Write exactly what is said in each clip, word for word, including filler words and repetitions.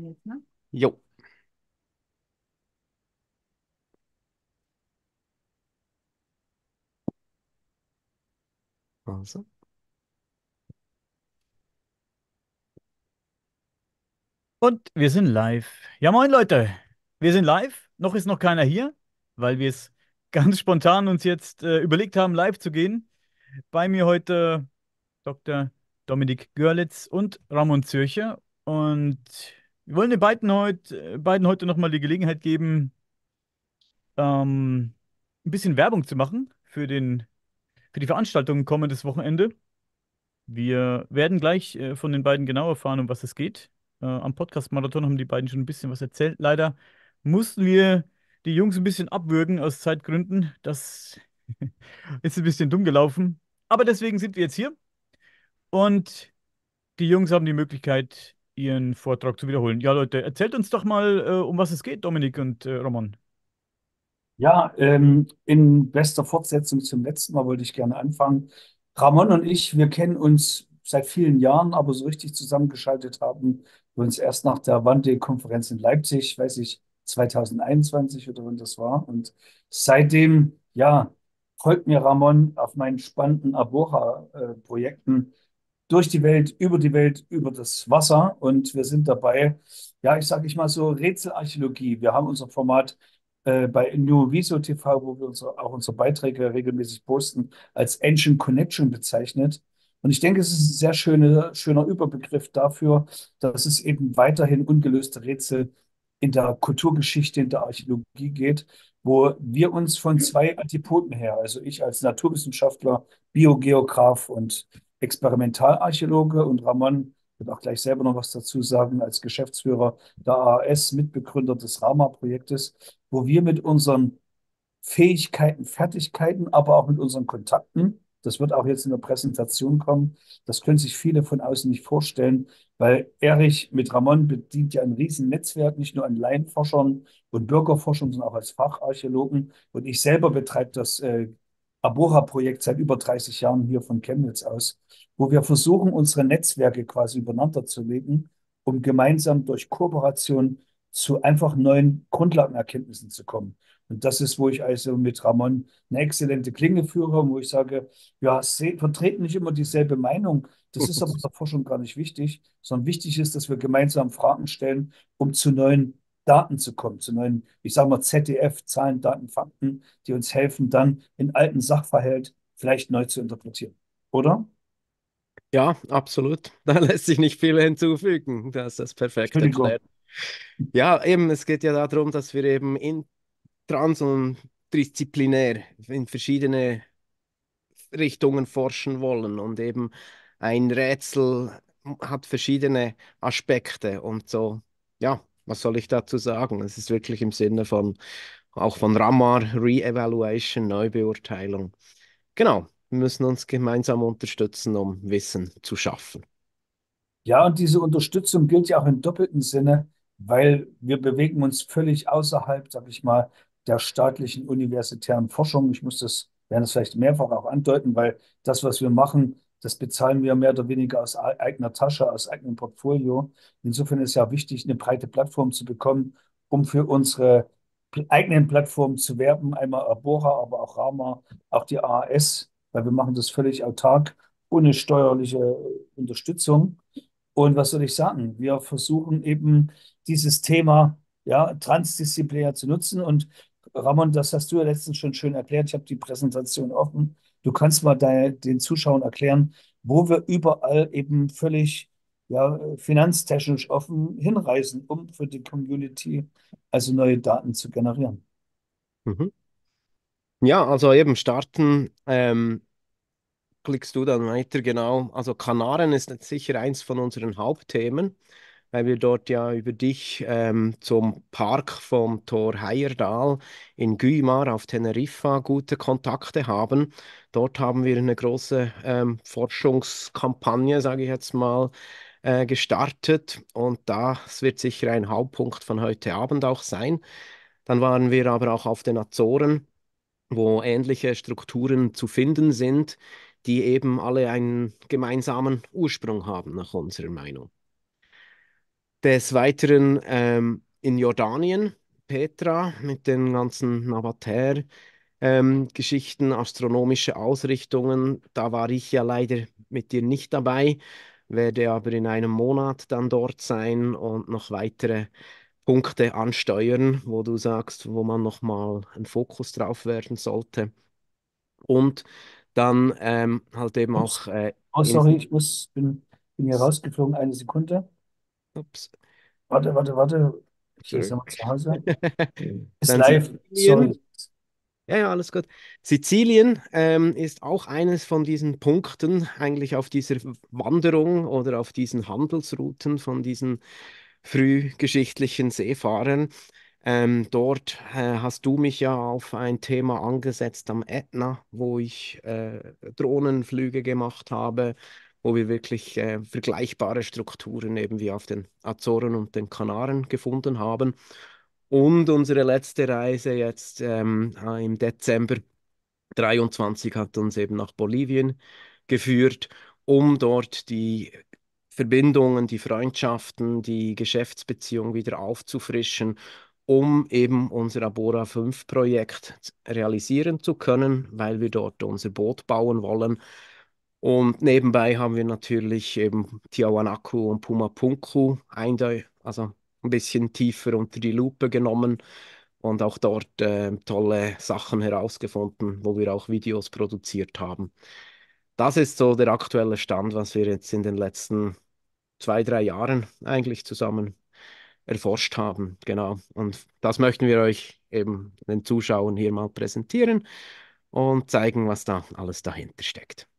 jetzt, ne? Jo. Also. Und wir sind live. Ja, moin Leute. Wir sind live. Noch ist noch keiner hier, weil wir es ganz spontan uns jetzt äh, überlegt haben, live zu gehen. Bei mir heute Doktor Dominik Görlitz und Ramon Zürcher. Und wir wollen den beiden heute, äh, beiden heute nochmal die Gelegenheit geben, ähm, ein bisschen Werbung zu machen für den, für die Veranstaltung kommendes Wochenende. Wir werden gleich äh, von den beiden genau erfahren, um was es geht. Äh, am Podcast-Marathon haben die beiden schon ein bisschen was erzählt. Leider mussten wir die Jungs ein bisschen abwürgen aus Zeitgründen. Das ist ein bisschen dumm gelaufen. Aber deswegen sind wir jetzt hier und die Jungs haben die Möglichkeit, ihren Vortrag zu wiederholen. Ja, Leute, erzählt uns doch mal, äh, um was es geht, Dominik und äh, Roman. Ja, ähm, in bester Fortsetzung zum letzten Mal wollte ich gerne anfangen. Ramon und ich, wir kennen uns seit vielen Jahren, aber so richtig zusammengeschaltet haben wir uns erst nach der Wande-Konferenz in Leipzig, weiß ich, zwanzig einundzwanzig oder wann das war. Und seitdem, ja, folgt mir Ramon auf meinen spannenden Abora-Projekten durch die Welt, über die Welt, über das Wasser. Und wir sind dabei, ja, ich sage ich mal so, Rätselarchäologie. Wir haben unser Format äh, bei Nuoviso T V, wo wir unsere, auch unsere Beiträge regelmäßig posten, als Ancient Connection bezeichnet. Und ich denke, es ist ein sehr schöne, schöner Überbegriff dafür, dass es eben weiterhin ungelöste Rätsel in der Kulturgeschichte, in der Archäologie geht, wo wir uns von zwei Antipoden her, also ich als Naturwissenschaftler, Biogeograf und Experimentalarchäologe und Ramon wird auch gleich selber noch was dazu sagen, als Geschäftsführer der A A S, Mitbegründer des Rama-Projektes, wo wir mit unseren Fähigkeiten, Fertigkeiten, aber auch mit unseren Kontakten, das wird auch jetzt in der Präsentation kommen, das können sich viele von außen nicht vorstellen, weil Erich mit Ramon bedient ja ein riesen Netzwerk, nicht nur an Laienforschern und Bürgerforschern, sondern auch als Facharchäologen. Und ich selber betreibe das äh, Abora-Projekt seit über dreißig Jahren hier von Chemnitz aus, wo wir versuchen, unsere Netzwerke quasi übereinander zu legen, um gemeinsam durch Kooperation zu einfach neuen Grundlagenerkenntnissen zu kommen. Und das ist, wo ich also mit Ramon eine exzellente Klinge führe, wo ich sage, ja, se- vertreten nicht immer dieselbe Meinung. Das ist aber in der Forschung gar nicht wichtig, sondern wichtig ist, dass wir gemeinsam Fragen stellen, um zu neuen Daten zu kommen, zu neuen, ich sage mal Z D F, Zahlen, Daten, Fakten, die uns helfen, dann in alten Sachverhalt vielleicht neu zu interpretieren. Oder? Ja, absolut. Da lässt sich nicht viel hinzufügen. Das ist das perfekt Entschuldigung. erklärt. Ja, eben, es geht ja darum, dass wir eben in trans- und disziplinär in verschiedene Richtungen forschen wollen und eben ein Rätsel hat verschiedene Aspekte und so, ja, was soll ich dazu sagen? Es ist wirklich im Sinne von auch von Ramar Re-Evaluation, Neubeurteilung. Genau, wir müssen uns gemeinsam unterstützen, um Wissen zu schaffen. Ja, und diese Unterstützung gilt ja auch im doppelten Sinne, weil wir bewegen uns völlig außerhalb, sag ich mal, der staatlichen universitären Forschung. Ich muss das, werde das vielleicht mehrfach auch andeuten, weil das, was wir machen, das bezahlen wir mehr oder weniger aus ei- eigener Tasche, aus eigenem Portfolio. Insofern ist ja wichtig, eine breite Plattform zu bekommen, um für unsere pl- eigenen Plattformen zu werben. Einmal Arbora, aber auch Rama, auch die A A S, weil wir machen das völlig autark, ohne steuerliche Unterstützung. Und was soll ich sagen? Wir versuchen eben dieses Thema ja, transdisziplinär zu nutzen. Und Ramon, das hast du ja letztens schon schön erklärt. Ich habe die Präsentation offen. Du kannst mal de den Zuschauern erklären, wo wir überall eben völlig ja, finanztechnisch offen hinreisen, um für die Community also neue Daten zu generieren. Mhm. Ja, also eben starten. Ähm, klickst du dann weiter, genau. Also Kanaren ist jetzt sicher eins von unseren Hauptthemen, weil wir dort ja über dich ähm, zum Park vom Tor Heyerdahl in Güimar auf Teneriffa gute Kontakte haben. Dort haben wir eine große ähm, Forschungskampagne, sage ich jetzt mal, äh, gestartet und das wird sicher ein Hauptpunkt von heute Abend auch sein. Dann waren wir aber auch auf den Azoren, wo ähnliche Strukturen zu finden sind, die eben alle einen gemeinsamen Ursprung haben, nach unserer Meinung. Des Weiteren ähm, in Jordanien, Petra mit den ganzen Navater. Ähm, Geschichten, astronomische Ausrichtungen. Da war ich ja leider mit dir nicht dabei, werde aber in einem Monat dann dort sein und noch weitere Punkte ansteuern, wo du sagst, wo man nochmal einen Fokus drauf werden sollte. Und dann ähm, halt eben auch Ups. äh, Oh, sorry, Inseln. ich muss, bin, bin hier rausgeflogen. Eine Sekunde. Ups, Warte, warte, warte. Hier sind zurück. wir zu Hause. Ist Dann live. Sizilien. Sorry. Ja, ja, alles gut. Sizilien ähm, ist auch eines von diesen Punkten, eigentlich auf dieser Wanderung oder auf diesen Handelsrouten von diesen frühgeschichtlichen Seefahrern. Ähm, dort äh, hast du mich ja auf ein Thema angesetzt am Ätna, wo ich äh, Drohnenflüge gemacht habe, wo wir wirklich äh, vergleichbare Strukturen eben wie auf den Azoren und den Kanaren gefunden haben. Und unsere letzte Reise jetzt ähm, äh, im Dezember dreiundzwanzig hat uns eben nach Bolivien geführt, um dort die Verbindungen, die Freundschaften, die Geschäftsbeziehungen wieder aufzufrischen, um eben unser Abora fünf Projekt realisieren zu können, weil wir dort unser Boot bauen wollen. Und nebenbei haben wir natürlich eben Tiahuanaco und Pumapunku eindeu also ein bisschen tiefer unter die Lupe genommen und auch dort äh, tolle Sachen herausgefunden, wo wir auch Videos produziert haben. Das ist so der aktuelle Stand, was wir jetzt in den letzten zwei, drei Jahren eigentlich zusammen erforscht haben. Genau. Und das möchten wir euch eben den Zuschauern hier mal präsentieren und zeigen, was da alles dahinter steckt.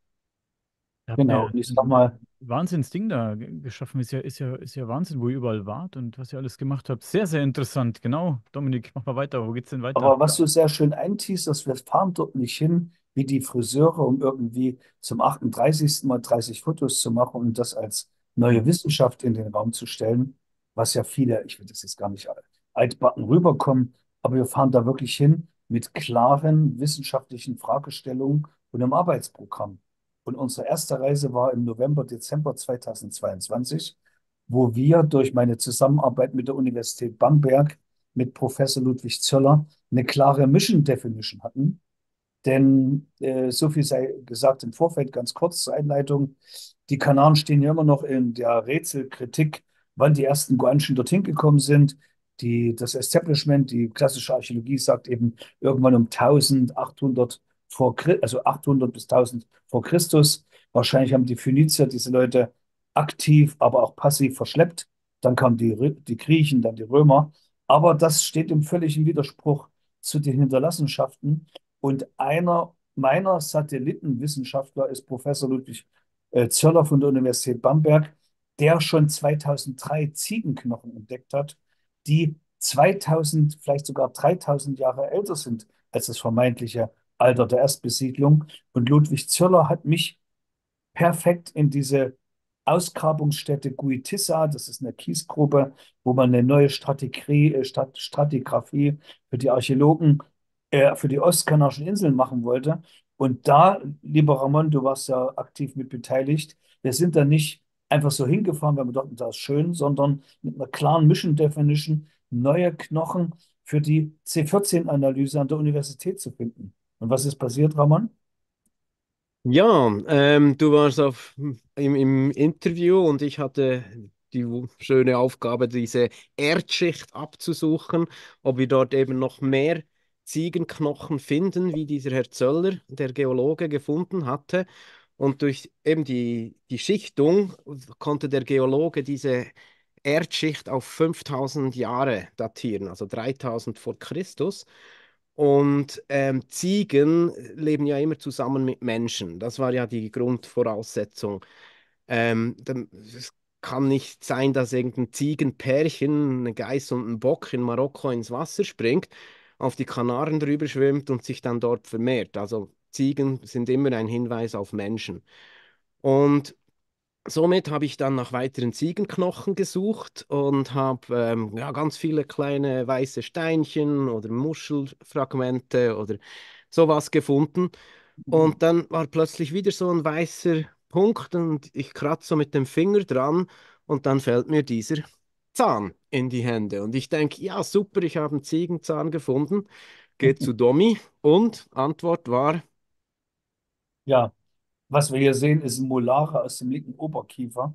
Ihr habt Genau. mir Und ich sag ein mal, Wahnsinnsding da ge- geschaffen. Ist ja, ist ja, ist ja Wahnsinn, wo ihr überall wart und was ihr alles gemacht habt. Sehr, sehr interessant. Genau. Dominik, mach mal weiter. Wo geht's denn weiter? aber was du sehr schön einteaserst, wir fahren dort nicht hin wie die Friseure, um irgendwie zum achtunddreißigsten Mal dreißig Fotos zu machen und das als neue Mhm. Wissenschaft in den Raum zu stellen, was ja viele, ich will das jetzt gar nicht altbacken rüberkommen, aber wir fahren da wirklich hin mit klaren wissenschaftlichen Fragestellungen und einem Arbeitsprogramm. Und unsere erste Reise war im November, Dezember zweitausendzweiundzwanzig, wo wir durch meine Zusammenarbeit mit der Universität Bamberg mit Professor Ludwig Zöller eine klare Mission Definition hatten. Denn äh, so viel sei gesagt im Vorfeld, ganz kurz zur Einleitung. Die Kanaren stehen ja immer noch in der Rätselkritik, wann die ersten Guanchen dorthin gekommen sind. Die, das Establishment, die klassische Archäologie sagt eben irgendwann um eintausendachthundert vor, Chri- also achthundert bis tausend vor Christus. Wahrscheinlich haben die Phönizier diese Leute aktiv, aber auch passiv verschleppt. Dann kamen die, Rö- die Griechen, dann die Römer. Aber das steht im völligen Widerspruch zu den Hinterlassenschaften. Und einer meiner Satellitenwissenschaftler ist Professor Ludwig äh, Zöller von der Universität Bamberg, der schon zweitausenddrei Ziegenknochen entdeckt hat, die zweitausend, vielleicht sogar dreitausend Jahre älter sind als das vermeintliche Alter der Erstbesiedlung. Und Ludwig Zöller hat mich perfekt in diese Ausgrabungsstätte Guitissa, das ist eine Kiesgrube, wo man eine neue Strategie, äh, Strat Stratigraphie für die Archäologen, äh, für die ostkanarischen Inseln machen wollte. Und da, lieber Ramon, du warst ja aktiv mit beteiligt, wir sind da nicht einfach so hingefahren, weil wir dachten, das ist schön, sondern mit einer klaren Mission Definition neue Knochen für die C vierzehn Analyse an der Universität zu finden. Und was ist passiert, Ramon? Ja, ähm, du warst auf, im, im Interview und ich hatte die w- schöne Aufgabe, diese Erdschicht abzusuchen, ob wir dort eben noch mehr Ziegenknochen finden, wie dieser Herr Zöller, der Geologe, gefunden hatte. Und durch eben die, die Schichtung konnte der Geologe diese Erdschicht auf fünftausend Jahre datieren, also dreitausend vor Christus. Und ähm, Ziegen leben ja immer zusammen mit Menschen. Das war ja die Grundvoraussetzung. Ähm, dann- es kann nicht sein, dass irgendein Ziegenpärchen, eine Geiß und ein Bock in Marokko ins Wasser springt, auf die Kanaren drüber schwimmt und sich dann dort vermehrt. Also Ziegen sind immer ein Hinweis auf Menschen. Und somit habe ich dann nach weiteren Ziegenknochen gesucht und habe ähm, ja, ganz viele kleine weiße Steinchen oder Muschelfragmente oder sowas gefunden. Und dann war plötzlich wieder so ein weißer Punkt und ich kratze so mit dem Finger dran und dann fällt mir dieser Zahn in die Hände. Und ich denke, ja, super, ich habe einen Ziegenzahn gefunden. Geht zu Domi und Antwort war Ja, was wir hier sehen, ist ein Molare aus dem linken Oberkiefer.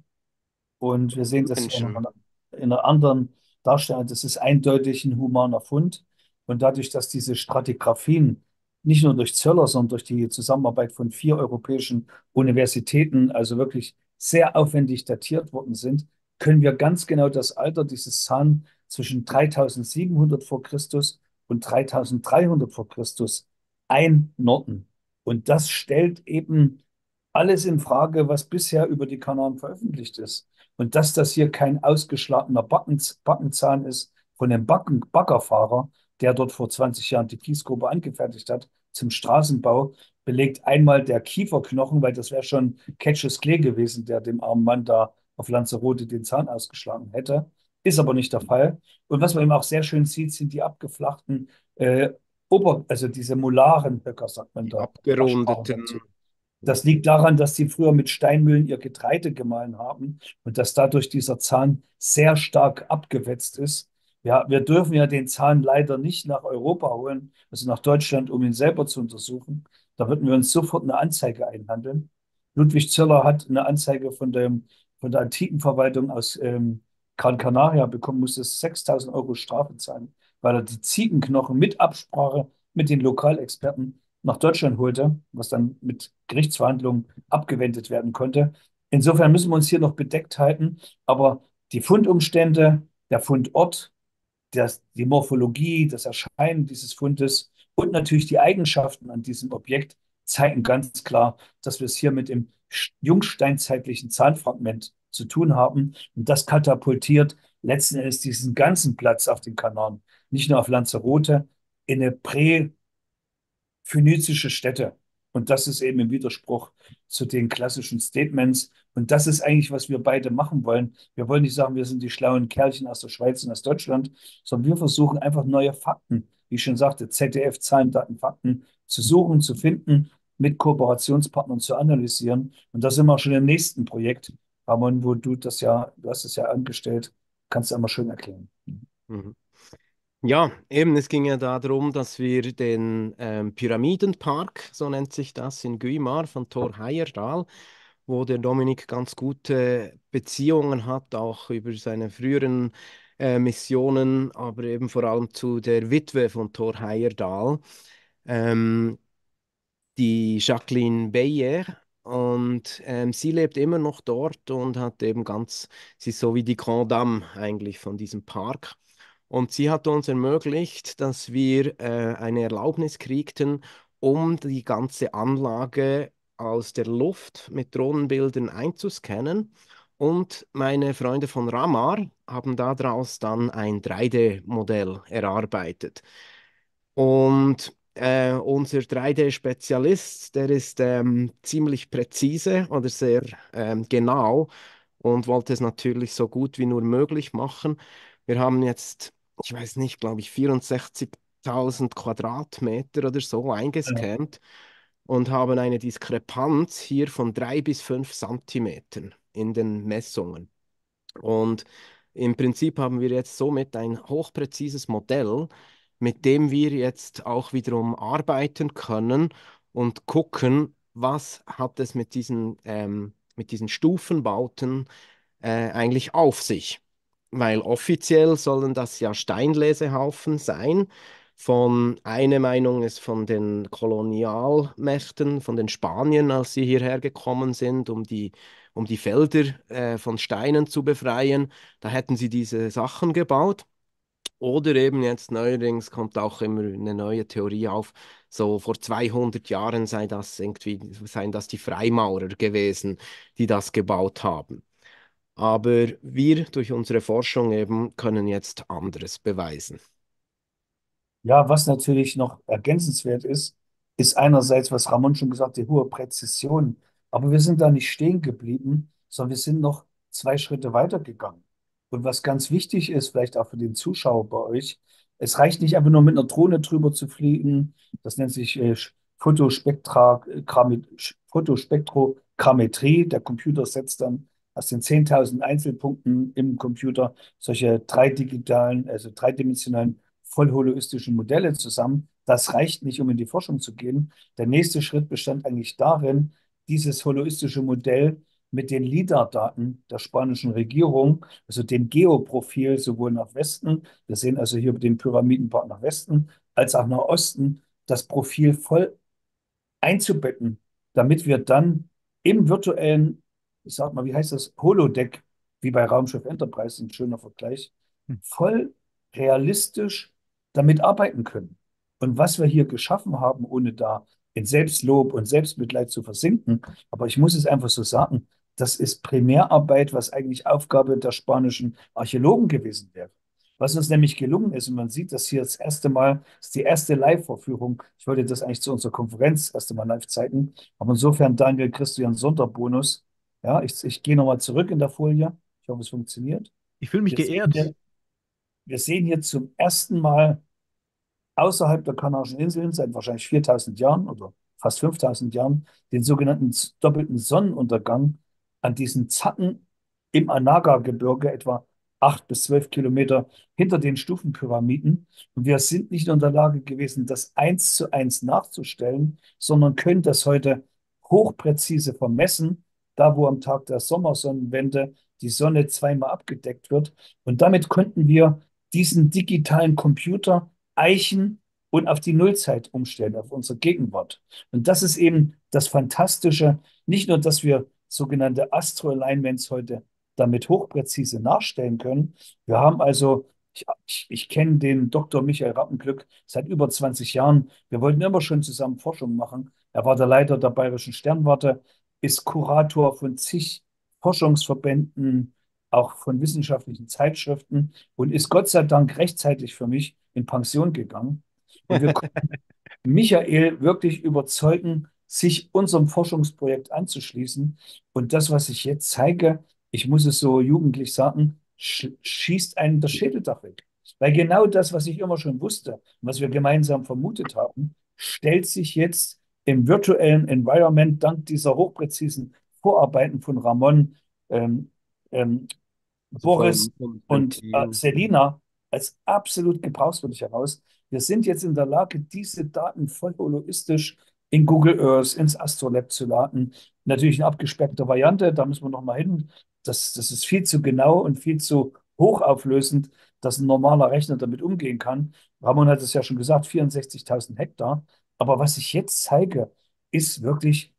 Und wir sehen das hier Menschen. nochmal in einer anderen Darstellung. Das ist eindeutig ein humaner Fund. Und dadurch, dass diese Stratigraphien nicht nur durch Zöller, sondern durch die Zusammenarbeit von vier europäischen Universitäten, also wirklich sehr aufwendig datiert worden sind, können wir ganz genau das Alter dieses Zahn zwischen dreitausendsiebenhundert vor Christus und dreitausenddreihundert vor Christus einordnen. Und das stellt eben alles in Frage, was bisher über die Kanaren veröffentlicht ist. Und dass das hier kein ausgeschlagener Backen, Backenzahn ist von dem Backen, Baggerfahrer, der dort vor zwanzig Jahren die Kiesgrube angefertigt hat zum Straßenbau, belegt einmal der Kieferknochen, weil das wäre schon Cassius Clay gewesen, der dem armen Mann da auf Lanzarote den Zahn ausgeschlagen hätte. Ist aber nicht der Fall. Und was man eben auch sehr schön sieht, sind die abgeflachten äh, Ober, also diese Molarenhöcker, sagt man Die da, Fachsprache abgerundeten. dazu. Das liegt daran, dass die früher mit Steinmühlen ihr Getreide gemahlen haben und dass dadurch dieser Zahn sehr stark abgewetzt ist. Ja, wir dürfen ja den Zahn leider nicht nach Europa holen, also nach Deutschland, um ihn selber zu untersuchen. Da würden wir uns sofort eine Anzeige einhandeln. Ludwig Zöller hat eine Anzeige von, dem, von der Antikenverwaltung aus ähm, Gran Canaria bekommen, musste sechstausend Euro Strafe zahlen, weil er die Ziegenknochen mit Absprache mit den Lokalexperten nach Deutschland holte, was dann mit Gerichtsverhandlungen abgewendet werden konnte. Insofern müssen wir uns hier noch bedeckt halten, aber die Fundumstände, der Fundort, das, die Morphologie, das Erscheinen dieses Fundes und natürlich die Eigenschaften an diesem Objekt zeigen ganz klar, dass wir es hier mit dem jungsteinzeitlichen Zahnfragment zu tun haben. Und das katapultiert letzten Endes diesen ganzen Platz auf den Kanaren, nicht nur auf Lanzarote, in eine prä- phönizische Städte. Und das ist eben im Widerspruch zu den klassischen Statements. Und das ist eigentlich, was wir beide machen wollen. Wir wollen nicht sagen, wir sind die schlauen Kerlchen aus der Schweiz und aus Deutschland, sondern wir versuchen einfach neue Fakten, wie ich schon sagte, Z D F, Zahlen, Daten, Fakten zu suchen, zu finden, mit Kooperationspartnern zu analysieren. Und da sind wir auch schon im nächsten Projekt, Ramon, wo du das ja, du hast es ja angestellt, kannst du einmal schön erklären. Mhm. Ja, eben, es ging ja darum, dass wir den ähm, Pyramidenpark, so nennt sich das, in Güimar von Thor Heyerdahl, wo der Dominik ganz gute Beziehungen hat, auch über seine früheren äh, Missionen, aber eben vor allem zu der Witwe von Thor Heyerdahl, ähm, die Jacqueline Beyer. Und ähm, sie lebt immer noch dort und hat eben ganz, sie ist so wie die Grande Dame eigentlich von diesem Park. Und sie hat uns ermöglicht, dass wir äh, eine Erlaubnis kriegten, um die ganze Anlage aus der Luft mit Drohnenbildern einzuscannen. Und meine Freunde von Ramar haben daraus dann ein drei D-Modell erarbeitet. Und äh, unser drei D-Spezialist, der ist ähm, ziemlich präzise oder sehr ähm, genau und wollte es natürlich so gut wie nur möglich machen. Wir haben jetzt, ich weiß nicht, glaube ich, vierundsechzigtausend Quadratmeter oder so Ja, eingescannt und haben eine Diskrepanz hier von drei bis fünf Zentimetern in den Messungen. Und im Prinzip haben wir jetzt somit ein hochpräzises Modell, mit dem wir jetzt auch wiederum arbeiten können und gucken, was hat es mit diesen, ähm, mit diesen Stufenbauten äh, eigentlich auf sich. Weil offiziell sollen das ja Steinlesehaufen sein. Von eine Meinung ist von den Kolonialmächten, von den Spaniern, als sie hierher gekommen sind, um die, um die Felder äh, von Steinen zu befreien. Da hätten sie diese Sachen gebaut. Oder eben jetzt neuerdings kommt auch immer eine neue Theorie auf, so vor zweihundert Jahren sei das irgendwie, seien das die Freimaurer gewesen, die das gebaut haben. Aber wir durch unsere Forschung eben können jetzt anderes beweisen. Ja, was natürlich noch ergänzenswert ist, ist einerseits, was Ramon schon gesagt hat, die hohe Präzision. Aber wir sind da nicht stehen geblieben, sondern wir sind noch zwei Schritte weiter gegangen. Und was ganz wichtig ist, vielleicht auch für den Zuschauer bei euch, es reicht nicht einfach nur mit einer Drohne drüber zu fliegen. Das nennt sich äh, Fotospektra, Fotospektrogrammetrie. Der Computer setzt dann aus den zehntausend Einzelpunkten im Computer solche dreidigitalen, also dreidimensionalen vollholoistischen Modelle zusammen. Das reicht nicht, um in die Forschung zu gehen. Der nächste Schritt bestand eigentlich darin, dieses holoistische Modell mit den LIDAR-Daten der spanischen Regierung, also dem Geoprofil sowohl nach Westen, wir sehen also hier den Pyramidenbau nach Westen, als auch nach Osten, das Profil voll einzubetten, damit wir dann im virtuellen, ich sag mal, wie heißt das, Holodeck, wie bei Raumschiff Enterprise, ein schöner Vergleich, Hm. voll realistisch damit arbeiten können. Und was wir hier geschaffen haben, ohne da in Selbstlob und Selbstmitleid zu versinken, aber ich muss es einfach so sagen, das ist Primärarbeit, was eigentlich Aufgabe der spanischen Archäologen gewesen wäre. Was uns nämlich gelungen ist, und man sieht das hier das erste Mal, das ist die erste Live-Vorführung. Ich wollte das eigentlich zu unserer Konferenz das erste Mal live zeigen. Aber insofern, Daniel, kriegst du ja einen Sonderbonus. Ja, ich, ich gehe nochmal zurück in der Folie. Ich hoffe, es funktioniert. Ich fühle mich Wir sehen geehrt. hier, wir sehen hier zum ersten Mal außerhalb der Kanarischen Inseln seit wahrscheinlich viertausend Jahren oder fast fünftausend Jahren den sogenannten doppelten Sonnenuntergang an diesen Zacken im Anaga-Gebirge, etwa acht bis zwölf Kilometer hinter den Stufenpyramiden. Und wir sind nicht in der Lage gewesen, das eins zu eins nachzustellen, sondern können das heute hochpräzise vermessen, da wo am Tag der Sommersonnenwende die Sonne zweimal abgedeckt wird. Und damit konnten wir diesen digitalen Computer eichen und auf die Nullzeit umstellen, auf unsere Gegenwart. Und das ist eben das Fantastische, nicht nur, dass wir sogenannte Astro-Alignments heute damit hochpräzise nachstellen können. Wir haben also, ich, ich, ich kenne den Doktor Michael Rappenglück seit über zwanzig Jahren. Wir wollten immer schon zusammen Forschung machen. Er war der Leiter der Bayerischen Sternwarte, ist Kurator von zig Forschungsverbänden, auch von wissenschaftlichen Zeitschriften und ist Gott sei Dank rechtzeitig für mich in Pension gegangen. Und wir konnten Michael wirklich überzeugen, sich unserem Forschungsprojekt anzuschließen. Und das, was ich jetzt zeige, ich muss es so jugendlich sagen, sch schießt einen das Schädeldach weg. Weil genau das, was ich immer schon wusste und was wir gemeinsam vermutet haben, stellt sich jetzt im virtuellen Environment dank dieser hochpräzisen Vorarbeiten von Ramon ähm, ähm, Also Boris von, von, von und äh, Theo. Selina als absolut gebrauchswürdig heraus. Wir sind jetzt in der Lage, diese Daten voll holoistisch in Google Earth, ins Astrolab zu laden. Natürlich in abgespeckter Variante, da müssen wir noch mal hin. Das, das ist viel zu genau und viel zu hochauflösend, dass ein normaler Rechner damit umgehen kann. Ramon hat es ja schon gesagt, vierundsechzigtausend Hektar. Aber was ich jetzt zeige, ist wirklich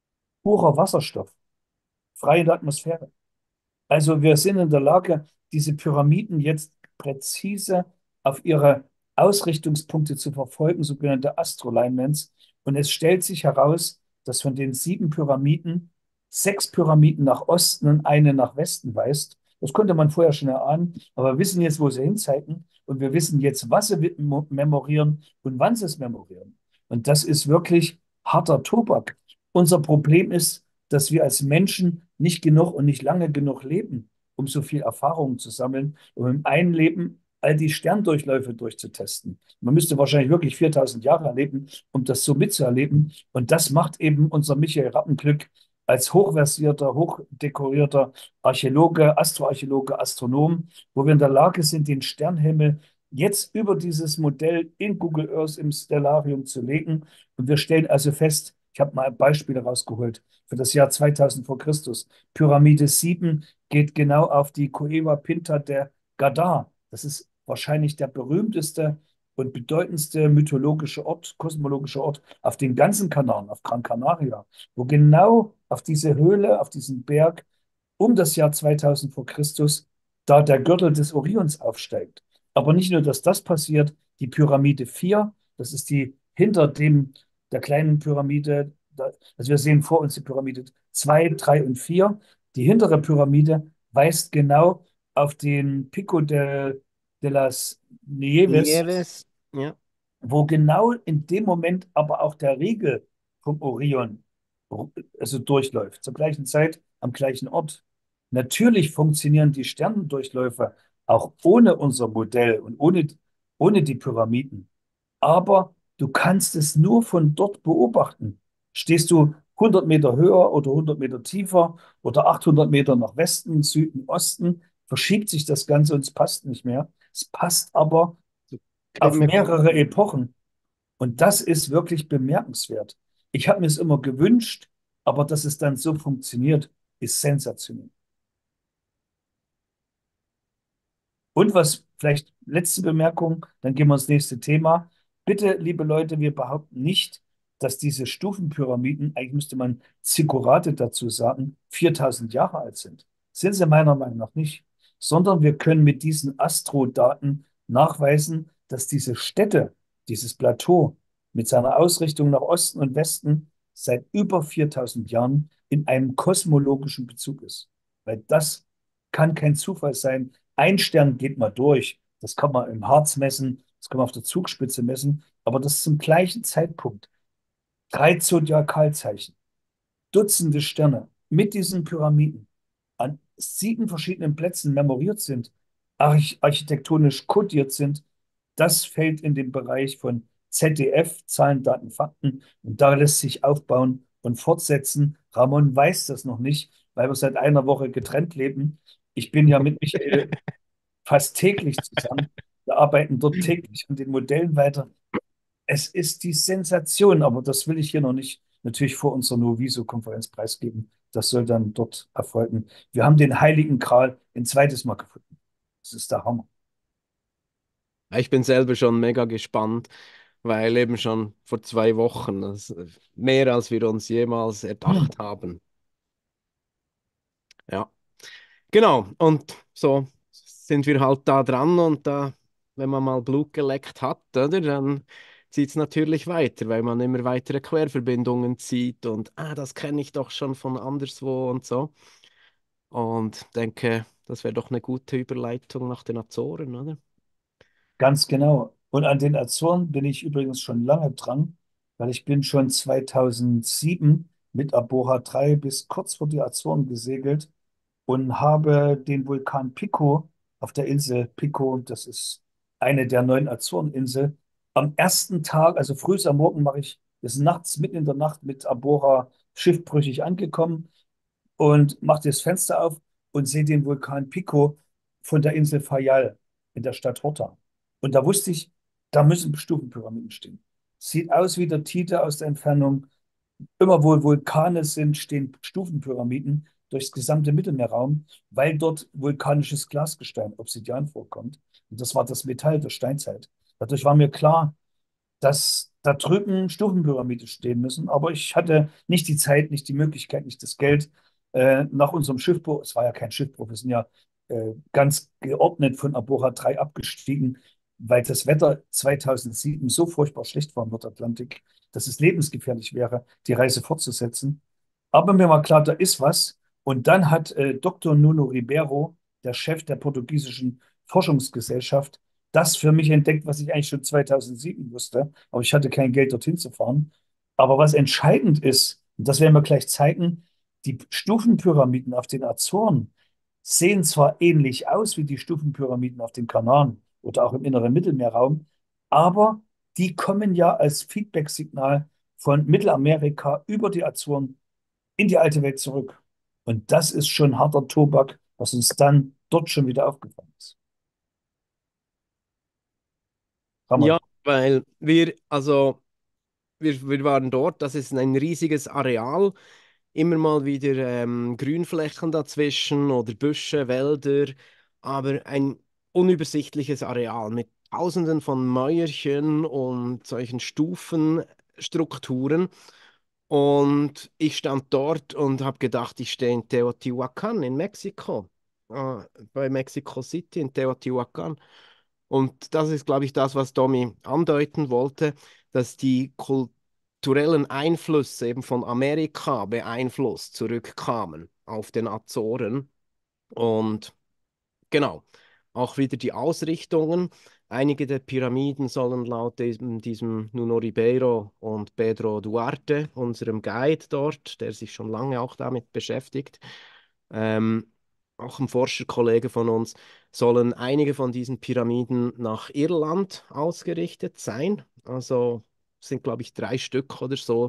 purer Wasserstoff, frei in der Atmosphäre. Also wir sind in der Lage, diese Pyramiden jetzt präzise auf ihre Ausrichtungspunkte zu verfolgen, sogenannte Astrolinements. Und es stellt sich heraus, dass von den sieben Pyramiden sechs Pyramiden nach Osten und eine nach Westen weist. Das konnte man vorher schon erahnen, aber wir wissen jetzt, wo sie hinzeigen und wir wissen jetzt, was sie memorieren und wann sie es memorieren. Und das ist wirklich harter Tobak. Unser Problem ist, dass wir als Menschen nicht genug und nicht lange genug leben, um so viel Erfahrungen zu sammeln, um im einen Leben all die Sterndurchläufe durchzutesten. Man müsste wahrscheinlich wirklich viertausend Jahre erleben, um das so mitzuerleben. Und das macht eben unser Michael Rappenglück als hochversierter, hochdekorierter Archäologe, Astroarchäologe, Astronom, wo wir in der Lage sind, den Sternhimmel jetzt über dieses Modell in Google Earth im Stellarium zu legen. Und wir stellen also fest, ich habe mal Beispiele rausgeholt für das Jahr zweitausend vor Christus. Pyramide sieben geht genau auf die Cueva Pinta de Gadar. Das ist wahrscheinlich der berühmteste und bedeutendste mythologische Ort, kosmologische Ort auf den ganzen Kanaren, auf Gran Canaria, wo genau auf diese Höhle, auf diesen Berg um das Jahr zweitausend vor Christus da der Gürtel des Orions aufsteigt. Aber nicht nur, dass das passiert, die Pyramide vier, das ist die hinter dem der kleinen Pyramide, da, also wir sehen vor uns die Pyramide zwei, drei und vier. Die hintere Pyramide weist genau auf den Pico de, de las Nieves, Nieves, ja. wo genau in dem Moment aber auch der Riegel vom Orion also durchläuft, zur gleichen Zeit am gleichen Ort. Natürlich funktionieren die Sternendurchläufe auch ohne unser Modell und ohne, ohne die Pyramiden. Aber du kannst es nur von dort beobachten. Stehst du hundert Meter höher oder hundert Meter tiefer oder achthundert Meter nach Westen, Süden, Osten, verschiebt sich das Ganze und es passt nicht mehr. Es passt aber So auf Stimme mehrere kommt. Epochen. Und das ist wirklich bemerkenswert. Ich habe mir es immer gewünscht, aber dass es dann so funktioniert, ist sensationell. Und was vielleicht letzte Bemerkung, dann gehen wir ins nächste Thema. Bitte, liebe Leute, wir behaupten nicht, dass diese Stufenpyramiden, eigentlich müsste man Zikkurate dazu sagen, viertausend Jahre alt sind. Sind sie meiner Meinung nach nicht. Sondern wir können mit diesen Astrodaten nachweisen, dass diese Städte, dieses Plateau mit seiner Ausrichtung nach Osten und Westen seit über viertausend Jahren in einem kosmologischen Bezug ist. Weil das kann kein Zufall sein. Ein Stern geht mal durch. Das kann man im Harz messen, das kann man auf der Zugspitze messen, aber das ist zum gleichen Zeitpunkt. Drei Zodiakalzeichen, Dutzende Sterne mit diesen Pyramiden an sieben verschiedenen Plätzen memoriert sind, arch architektonisch kodiert sind, das fällt in den Bereich von Z D F, Zahlen, Daten, Fakten, und da lässt sich aufbauen und fortsetzen. Ramon weiß das noch nicht, weil wir seit einer Woche getrennt leben. Ich bin ja mit Michael fast täglich zusammen. Wir arbeiten dort täglich an den Modellen weiter. Es ist die Sensation, aber das will ich hier noch nicht natürlich vor unserer Noviso-Konferenz preisgeben. Das soll dann dort erfolgen. Wir haben den Heiligen Gral ein zweites Mal gefunden. Das ist der Hammer. Ja, ich bin selber schon mega gespannt, weil eben schon vor zwei Wochen, das ist mehr als wir uns jemals erdacht haben. Ja, genau. Und so sind wir halt da dran und da, wenn man mal Blut geleckt hat, oder, dann zieht es natürlich weiter, weil man immer weitere Querverbindungen zieht und ah, das kenne ich doch schon von anderswo und so. Und denke, das wäre doch eine gute Überleitung nach den Azoren, oder? Ganz genau. Und an den Azoren bin ich übrigens schon lange dran, weil ich bin schon zweitausendsieben mit Abora drei bis kurz vor die Azoren gesegelt und habe den Vulkan Pico auf der Insel Pico, das ist eine der neun Azoreninseln, am ersten Tag, also früh am Morgen mache ich, bis nachts, mitten in der Nacht mit Abora schiffbrüchig angekommen und mache das Fenster auf und sehe den Vulkan Pico von der Insel Fayal in der Stadt Horta. Und da wusste ich, da müssen Stufenpyramiden stehen. Sieht aus wie der Tite aus der Entfernung. Immer wo Vulkane sind, stehen Stufenpyramiden durchs gesamte Mittelmeerraum, weil dort vulkanisches Glasgestein, Obsidian, vorkommt. Und das war das Metall der Steinzeit. Dadurch war mir klar, dass da drüben Stufenpyramiden stehen müssen. Aber ich hatte nicht die Zeit, nicht die Möglichkeit, nicht das Geld. Äh, nach unserem Schiffbruch, es war ja kein Schiffbruch, wir sind ja äh, ganz geordnet von Abora drei abgestiegen, weil das Wetter zweitausendsieben so furchtbar schlecht war im Nordatlantik, dass es lebensgefährlich wäre, die Reise fortzusetzen. Aber mir war klar, da ist was. Und dann hat äh, Doktor Nuno Ribeiro, der Chef der portugiesischen Forschungsgesellschaft, das für mich entdeckt, was ich eigentlich schon zweitausendsieben wusste. Aber ich hatte kein Geld, dorthin zu fahren. Aber was entscheidend ist, und das werden wir gleich zeigen, die Stufenpyramiden auf den Azoren sehen zwar ähnlich aus wie die Stufenpyramiden auf den Kanaren oder auch im inneren Mittelmeerraum, aber die kommen ja als Feedback-Signal von Mittelamerika über die Azoren in die alte Welt zurück. Und das ist schon harter Tobak, was uns dann dort schon wieder aufgefallen ist. Ja, Ramon. weil wir, also wir, wir waren dort, das ist ein riesiges Areal, immer mal wieder ähm, Grünflächen dazwischen oder Büsche, Wälder, aber ein unübersichtliches Areal mit Tausenden von Mäuerchen und solchen Stufenstrukturen. Und ich stand dort und habe gedacht, ich stehe in Teotihuacan in Mexiko, äh, bei Mexico City in Teotihuacan. Und das ist, glaube ich, das, was Domi andeuten wollte, dass die kulturellen Einflüsse eben von Amerika beeinflusst zurückkamen auf den Azoren. Und genau, auch wieder die Ausrichtungen. Einige der Pyramiden sollen laut diesem, diesem Nuno Ribeiro und Pedro Duarte, unserem Guide dort, der sich schon lange auch damit beschäftigt, ähm, auch ein Forscherkollege von uns, sollen einige von diesen Pyramiden nach Irland ausgerichtet sein. Also sind, glaube ich, drei Stück oder so,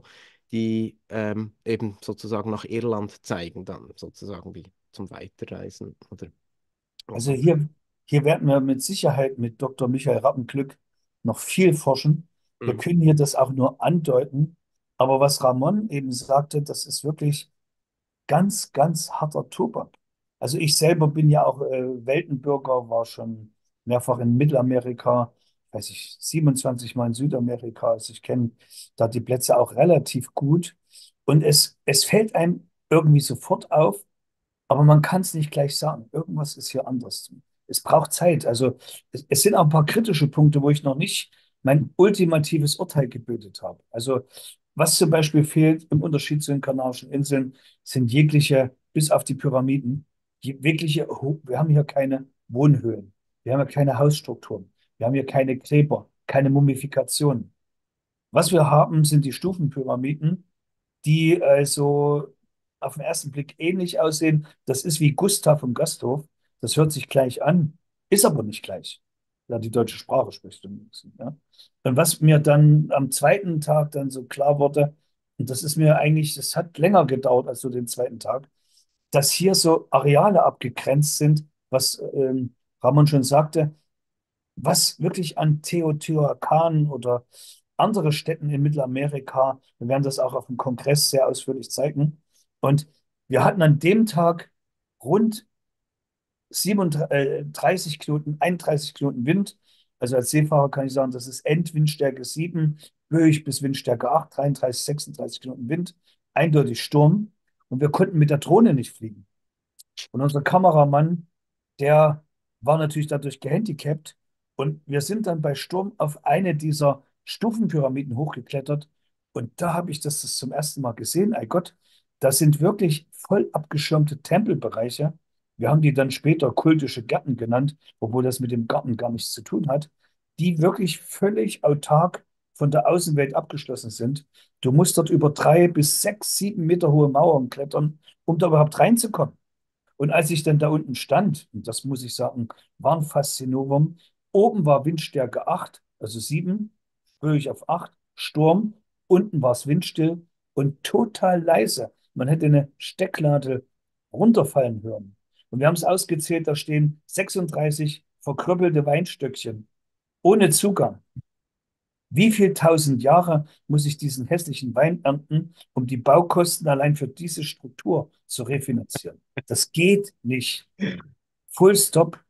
die ähm, eben sozusagen nach Irland zeigen, dann sozusagen wie zum Weiterreisen oder was Also auch hier, hier werden wir mit Sicherheit mit Doktor Michael Rappenglück noch viel forschen. Wir immer. können hier das auch nur andeuten. Aber was Ramon eben sagte, das ist wirklich ganz, ganz harter Tobak. Also ich selber bin ja auch äh, Weltenbürger, war schon mehrfach in Mittelamerika, weiß ich, siebenundzwanzig Mal in Südamerika. Also ich kenne da die Plätze auch relativ gut. Und es, es fällt einem irgendwie sofort auf, aber man kann es nicht gleich sagen. Irgendwas ist hier anders. Es braucht Zeit. Also es, es sind auch ein paar kritische Punkte, wo ich noch nicht mein ultimatives Urteil gebildet habe. Also was zum Beispiel fehlt im Unterschied zu den Kanarischen Inseln, sind jegliche, bis auf die Pyramiden, je- wirkliche, Ho- wir haben hier keine Wohnhöhlen, wir haben hier keine Hausstrukturen, wir haben hier keine Gräber, keine Mumifikationen. Was wir haben, sind die Stufenpyramiden, die also auf den ersten Blick ähnlich aussehen. Das ist wie Gustav vom Gasthof. Das hört sich gleich an, ist aber nicht gleich. Ja, die deutsche Sprache spricht zumindest. Ja. Und was mir dann am zweiten Tag dann so klar wurde, und das ist mir eigentlich, das hat länger gedauert als so den zweiten Tag, dass hier so Areale abgegrenzt sind, was ähm, Ramon schon sagte, was wirklich an Teotihuacan oder andere Städten in Mittelamerika, wir werden das auch auf dem Kongress sehr ausführlich zeigen. Und wir hatten an dem Tag rund siebenunddreißig Knoten, einunddreißig Knoten Wind. Also als Seefahrer kann ich sagen, das ist Endwindstärke sieben, böig bis Windstärke acht, dreiunddreißig, sechsunddreißig Knoten Wind, eindeutig Sturm. Und wir konnten mit der Drohne nicht fliegen. Und unser Kameramann, der war natürlich dadurch gehandicapt. Und wir sind dann bei Sturm auf eine dieser Stufenpyramiden hochgeklettert. Und da habe ich das, das zum ersten Mal gesehen. Ei Gott, das sind wirklich voll abgeschirmte Tempelbereiche. Wir haben die dann später kultische Gärten genannt, obwohl das mit dem Garten gar nichts zu tun hat, die wirklich völlig autark von der Außenwelt abgeschlossen sind. Du musst dort über drei bis sechs, sieben Meter hohe Mauern klettern, um da überhaupt reinzukommen. Und als ich dann da unten stand, und das muss ich sagen, war ein Faszinovum, oben war Windstärke acht, also sieben, böig auf acht, Sturm, unten war es windstill und total leise. Man hätte eine Stecknadel runterfallen hören. Und wir haben es ausgezählt, da stehen sechsunddreißig verkrüppelte Weinstöckchen ohne Zugang. Wie viel tausend Jahre muss ich diesen hässlichen Wein ernten, um die Baukosten allein für diese Struktur zu refinanzieren? Das geht nicht. Full stop.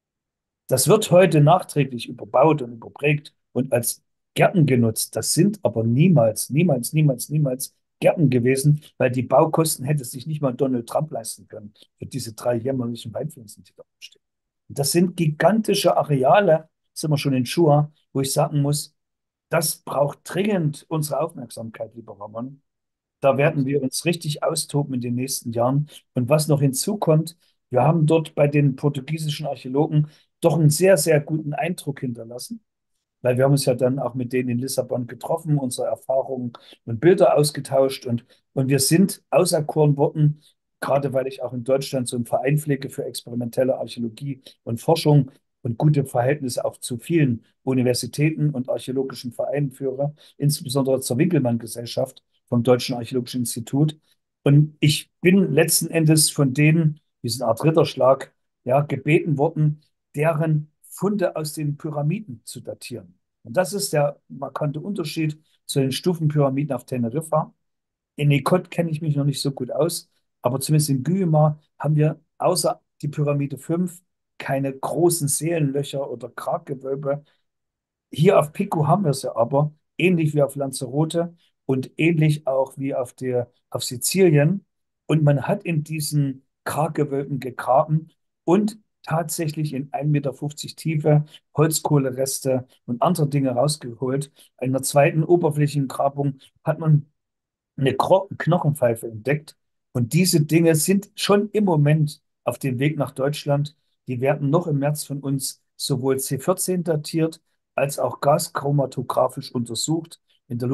Das wird heute nachträglich überbaut und überprägt und als Gärten genutzt. Das sind aber niemals, niemals, niemals, niemals Gärten gewesen, weil die Baukosten hätte sich nicht mal Donald Trump leisten können für diese drei jämmerlichen Weinpflanzen, die da stehen. Und das sind gigantische Areale, sind wir schon in Chua, wo ich sagen muss, das braucht dringend unsere Aufmerksamkeit, lieber Ramon. Da werden wir uns richtig austoben in den nächsten Jahren. Und was noch hinzukommt, wir haben dort bei den portugiesischen Archäologen doch einen sehr, sehr guten Eindruck hinterlassen, weil wir haben uns ja dann auch mit denen in Lissabon getroffen, unsere Erfahrungen und Bilder ausgetauscht und, und wir sind auserkoren worden, gerade weil ich auch in Deutschland so einen Verein pflege für experimentelle Archäologie und Forschung und gute Verhältnisse auch zu vielen Universitäten und archäologischen Vereinen führe, insbesondere zur Winkelmann-Gesellschaft vom Deutschen Archäologischen Institut. Und ich bin letzten Endes von denen, wie so eine Art Ritterschlag, ja, gebeten worden, deren Funde aus den Pyramiden zu datieren. Und das ist der markante Unterschied zu den Stufenpyramiden auf Teneriffa. In Nikot kenne ich mich noch nicht so gut aus, aber zumindest in Güemar haben wir außer die Pyramide fünf keine großen Seelenlöcher oder Kraggewölbe. Hier auf Pico haben wir es ja aber, ähnlich wie auf Lanzarote und ähnlich auch wie auf der, auf Sizilien. Und man hat in diesen Kraggewölben gegraben und tatsächlich in ein Meter fünfzig Tiefe Holzkohlereste und andere Dinge rausgeholt. In der zweiten oberflächlichen Grabung hat man eine Kro Knochenpfeife entdeckt. Und diese Dinge sind schon im Moment auf dem Weg nach Deutschland. Die werden noch im März von uns sowohl C vierzehn datiert als auch gaschromatographisch untersucht in der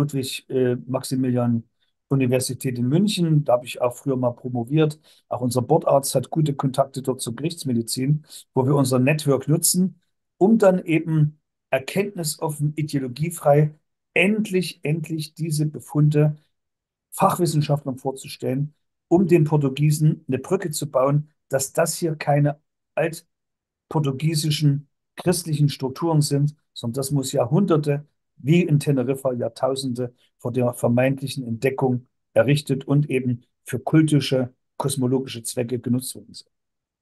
Ludwig-Maximilian-Universität in München. Da habe ich auch früher mal promoviert. Auch unser Bordarzt hat gute Kontakte dort zur Gerichtsmedizin, wo wir unser Network nutzen, um dann eben erkenntnisoffen, ideologiefrei endlich, endlich diese Befunde Fachwissenschaftlern vorzustellen, um den Portugiesen eine Brücke zu bauen, dass das hier keine altportugiesischen christlichen Strukturen sind, sondern das muss Jahrhunderte, wie in Teneriffa, Jahrtausende vor der vermeintlichen Entdeckung errichtet und eben für kultische, kosmologische Zwecke genutzt worden sind.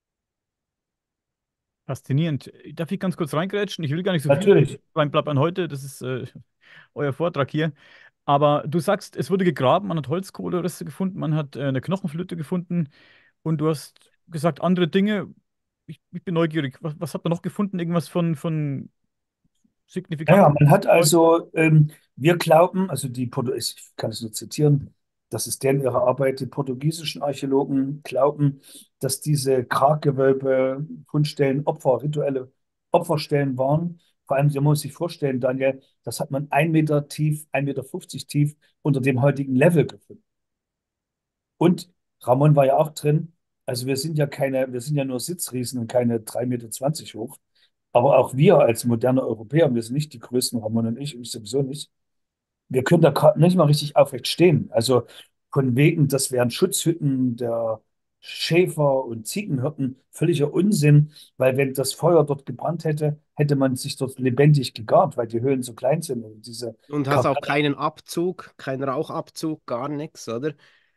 Faszinierend. Darf ich ganz kurz reingrätschen? Ich will gar nicht so viel Natürlich. beim Plappern heute, das ist äh, euer Vortrag hier. Aber du sagst, es wurde gegraben, man hat Holzkohlereste gefunden, man hat äh, eine Knochenflöte gefunden und du hast gesagt, andere Dinge. Ich, ich bin neugierig. Was, was habt ihr noch gefunden? Irgendwas von, von signifikant? Naja, man hat also, ähm, wir glauben, also die, Portu- ich kann es nur zitieren, das ist deren ihre Arbeit, die portugiesischen Archäologen glauben, dass diese Graggewölbe, Fundstellen, Opfer, rituelle Opferstellen waren. Vor allem, man muss sich vorstellen, Daniel, das hat man ein Meter tief, ein Meter fünfzig tief unter dem heutigen Level gefunden. Und Ramon war ja auch drin. Also wir sind ja keine, wir sind ja nur Sitzriesen und keine drei Meter zwanzig hoch. Aber auch wir als moderne Europäer, wir sind nicht die größten, Ramon und ich, ich sowieso nicht. Wir können da gerade nicht mal richtig aufrecht stehen. Also von wegen, das wären Schutzhütten der Schäfer und Ziegenhirten, völliger Unsinn, weil wenn das Feuer dort gebrannt hätte, hätte man sich dort lebendig gegart, weil die Höhlen so klein sind und diese Und hast auch Kavernen. keinen Abzug, keinen Rauchabzug, gar nichts, oder?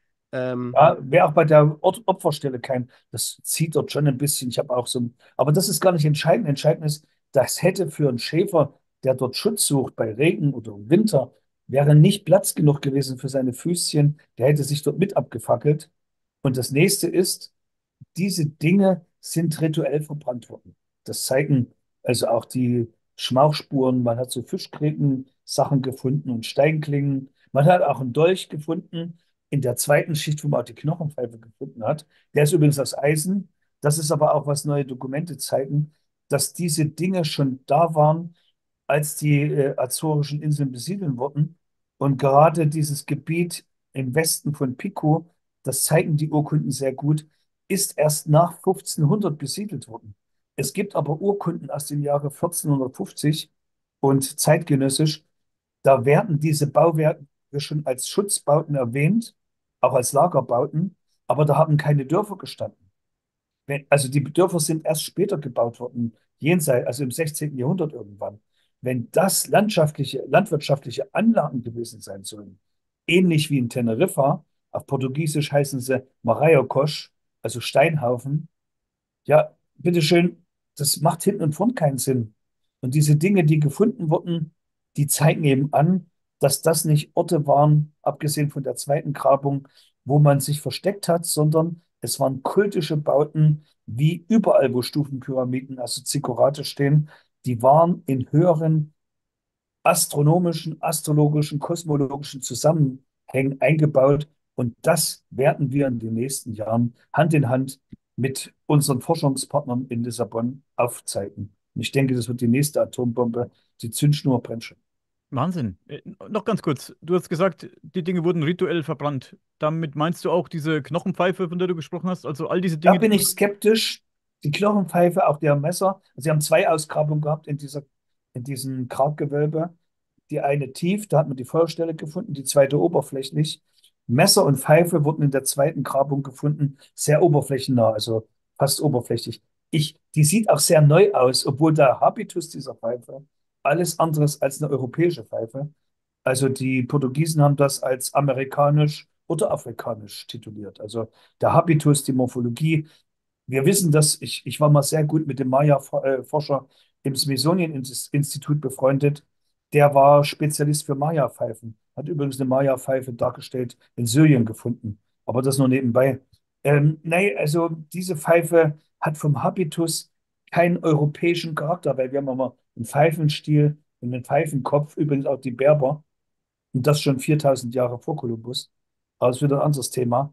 Ähm, Ja, wäre auch bei der Ort Opferstelle kein, das zieht dort schon ein bisschen. Ich habe auch so, ein- aber das ist gar nicht entscheidend. Entscheidend ist, das hätte für einen Schäfer, der dort Schutz sucht bei Regen oder Winter, wäre nicht Platz genug gewesen für seine Füßchen. Der hätte sich dort mit abgefackelt. Und das nächste ist, diese Dinge sind rituell verbrannt worden. Das zeigen also auch die Schmauchspuren. Man hat so Fischgräten-Sachen gefunden und Steinklingen. Man hat auch einen Dolch gefunden in der zweiten Schicht, wo man auch die Knochenpfeife gefunden hat. Der ist übrigens aus Eisen. Das ist aber auch, was neue Dokumente zeigen, dass diese Dinge schon da waren, als die äh, Azorischen Inseln besiedelt wurden. Und gerade dieses Gebiet im Westen von Pico, das zeigen die Urkunden sehr gut, ist erst nach fünfzehnhundert besiedelt worden. Es gibt aber Urkunden aus dem Jahre vierzehnhundertfünfzig und zeitgenössisch, da werden diese Bauwerke schon als Schutzbauten erwähnt, auch als Lagerbauten, aber da haben keine Dörfer gestanden. Wenn, also die Dörfer sind erst später gebaut worden, jenseits, also im sechzehnten. Jahrhundert irgendwann. Wenn das landschaftliche, landwirtschaftliche Anlagen gewesen sein sollen, ähnlich wie in Teneriffa, auf Portugiesisch heißen sie Maraiocos, also Steinhaufen, ja, bitteschön, das macht hinten und vorn keinen Sinn. Und diese Dinge, die gefunden wurden, die zeigen eben an, dass das nicht Orte waren, abgesehen von der zweiten Grabung, wo man sich versteckt hat, sondern es waren kultische Bauten, wie überall, wo Stufenpyramiden, also Zikkurate stehen. Die waren in höheren astronomischen, astrologischen, kosmologischen Zusammenhängen eingebaut. Und das werden wir in den nächsten Jahren Hand in Hand mit unseren Forschungspartnern in Lissabon aufzeigen. Und ich denke, das wird die nächste Atombombe, die Zündschnur brennt schon. Wahnsinn. Äh, noch ganz kurz. Du hast gesagt, die Dinge wurden rituell verbrannt. Damit meinst du auch diese Knochenpfeife, von der du gesprochen hast? Also all diese Da Dinge, die. bin ich skeptisch. Die Knochenpfeife, auch der Messer. Sie haben zwei Ausgrabungen gehabt in dieser, in diesem Grabbgewölbe. Die eine tief, da hat man die Feuerstelle gefunden, die zweite oberflächlich. Messer und Pfeife wurden in der zweiten Grabung gefunden, sehr oberflächennah, also fast oberflächlich. Ich, die sieht auch sehr neu aus, obwohl der Habitus dieser Pfeife alles anderes als eine europäische Pfeife. Also die Portugiesen haben das als amerikanisch oder afrikanisch tituliert. Also der Habitus, die Morphologie. Wir wissen das, ich, ich war mal sehr gut mit dem Maya-Forscher im Smithsonian-Institut befreundet. Der war Spezialist für Maya-Pfeifen, hat übrigens eine Maya-Pfeife dargestellt in Syrien gefunden. Aber das nur nebenbei. Ähm, nee, also diese Pfeife hat vom Habitus keinen europäischen Charakter, weil wir haben immer einen Pfeifenstiel und einen Pfeifenkopf, übrigens auch die Berber, und das schon viertausend Jahre vor Kolumbus. Aber das ist wieder ein anderes Thema.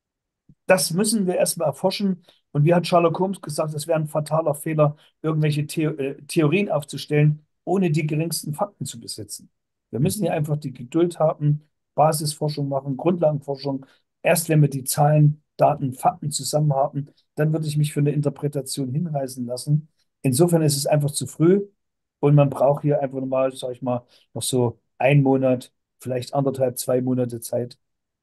Das müssen wir erstmal erforschen. Und wie hat Sherlock Holmes gesagt, es wäre ein fataler Fehler, irgendwelche The äh, Theorien aufzustellen, ohne die geringsten Fakten zu besitzen. Wir müssen hier einfach die Geduld haben, Basisforschung machen, Grundlagenforschung. Erst wenn wir die Zahlen, Daten, Fakten zusammen haben, dann würde ich mich für eine Interpretation hinreißen lassen. Insofern ist es einfach zu früh und man braucht hier einfach mal, sag ich mal, noch so einen Monat, vielleicht anderthalb, zwei Monate Zeit,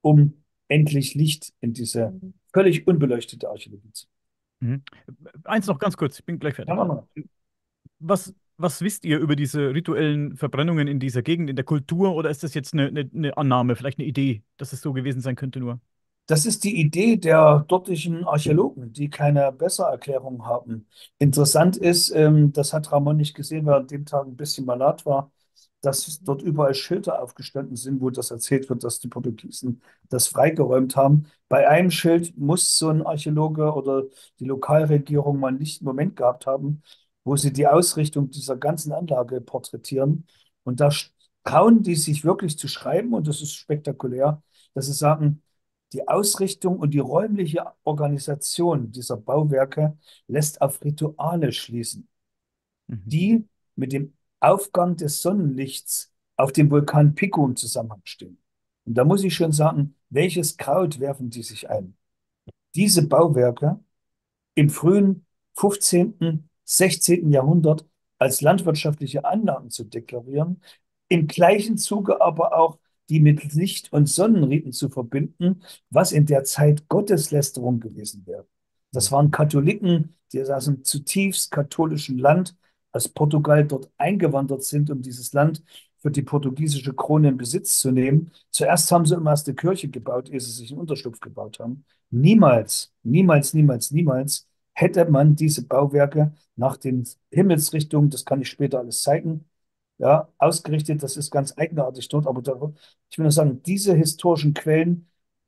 um endlich Licht in diese völlig unbeleuchtete Archäologie zu Mhm. Eins noch ganz kurz, ich bin gleich fertig. bringen. Was, was wisst ihr über diese rituellen Verbrennungen in dieser Gegend, in der Kultur, oder ist das jetzt eine, eine, eine Annahme, vielleicht eine Idee, dass es so gewesen sein könnte nur? Das ist die Idee der dortigen Archäologen, die keine bessere Erklärung haben. Interessant ist, ähm, das hat Ramon nicht gesehen, weil er an dem Tag ein bisschen malat war, dass dort überall Schilder aufgestanden sind, wo das erzählt wird, dass die Portugiesen das freigeräumt haben. Bei einem Schild muss so ein Archäologe oder die Lokalregierung mal nicht einen Moment gehabt haben, wo sie die Ausrichtung dieser ganzen Anlage porträtieren. Und da trauen die sich wirklich zu schreiben, und das ist spektakulär, dass sie sagen, die Ausrichtung und die räumliche Organisation dieser Bauwerke lässt auf Rituale schließen, Mhm. die mit dem Aufgang des Sonnenlichts auf dem Vulkan Pico im Zusammenhang stehen. Und da muss ich schon sagen, welches Kraut werfen die sich ein? Diese Bauwerke im frühen fünfzehnten., sechzehnten. Jahrhundert als landwirtschaftliche Anlagen zu deklarieren, im gleichen Zuge aber auch die mit Licht- und Sonnenriten zu verbinden, was in der Zeit Gotteslästerung gewesen wäre. Das waren Katholiken, die aus einem zutiefst katholischen Land, aus Portugal dort eingewandert sind, um dieses Land für die portugiesische Krone in Besitz zu nehmen. Zuerst haben sie immer erst eine Kirche gebaut, ehe sie sich einen Unterschlupf gebaut haben. Niemals, niemals, niemals, niemals hätte man diese Bauwerke nach den Himmelsrichtungen, das kann ich später alles zeigen, ja, ausgerichtet. Das ist ganz eigenartig dort. Aber da, ich will nur sagen, diese historischen Quellen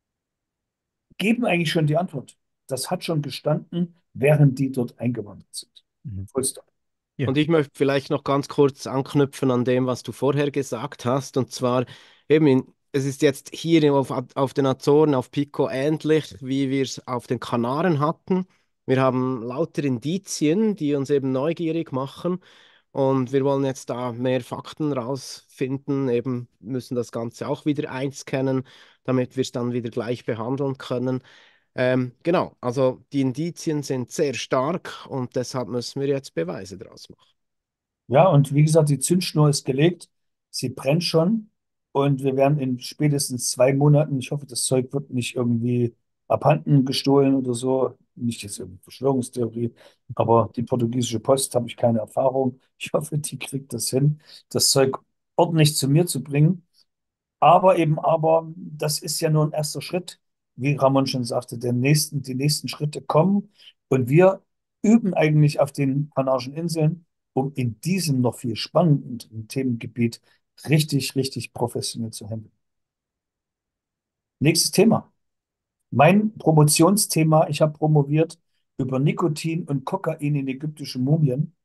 geben eigentlich schon die Antwort. Das hat schon gestanden, während die dort eingewandert sind. Mhm. Full stop. Ja. Und ich möchte vielleicht noch ganz kurz anknüpfen an dem, was du vorher gesagt hast. Und zwar eben, in, es ist jetzt hier auf, auf den Azoren, auf Pico ähnlich, wie wir es auf den Kanaren hatten. Wir haben lauter Indizien, die uns eben neugierig machen. Und wir wollen jetzt da mehr Fakten rausfinden, eben müssen das Ganze auch wieder einscannen, damit wir es dann wieder gleich behandeln können. Ähm, genau, also die Indizien sind sehr stark und deshalb müssen wir jetzt Beweise daraus machen. Ja, und wie gesagt, die Zündschnur ist gelegt. Sie brennt schon. Und wir werden in spätestens zwei Monaten, ich hoffe, das Zeug wird nicht irgendwie abhanden gestohlen oder so. Nicht jetzt irgendwie Verschwörungstheorie, aber die portugiesische Post habe ich keine Erfahrung. Ich hoffe, die kriegt das hin, das Zeug ordentlich zu mir zu bringen. Aber eben, aber das ist ja nur ein erster Schritt, wie Ramon schon sagte. Der nächsten, die nächsten Schritte kommen, und wir üben eigentlich auf den Kanarischen Inseln, um in diesem noch viel spannenderen Themengebiet richtig, richtig professionell zu handeln. Nächstes Thema. Mein Promotionsthema, ich habe promoviert über Nikotin und Kokain in ägyptischen Mumien.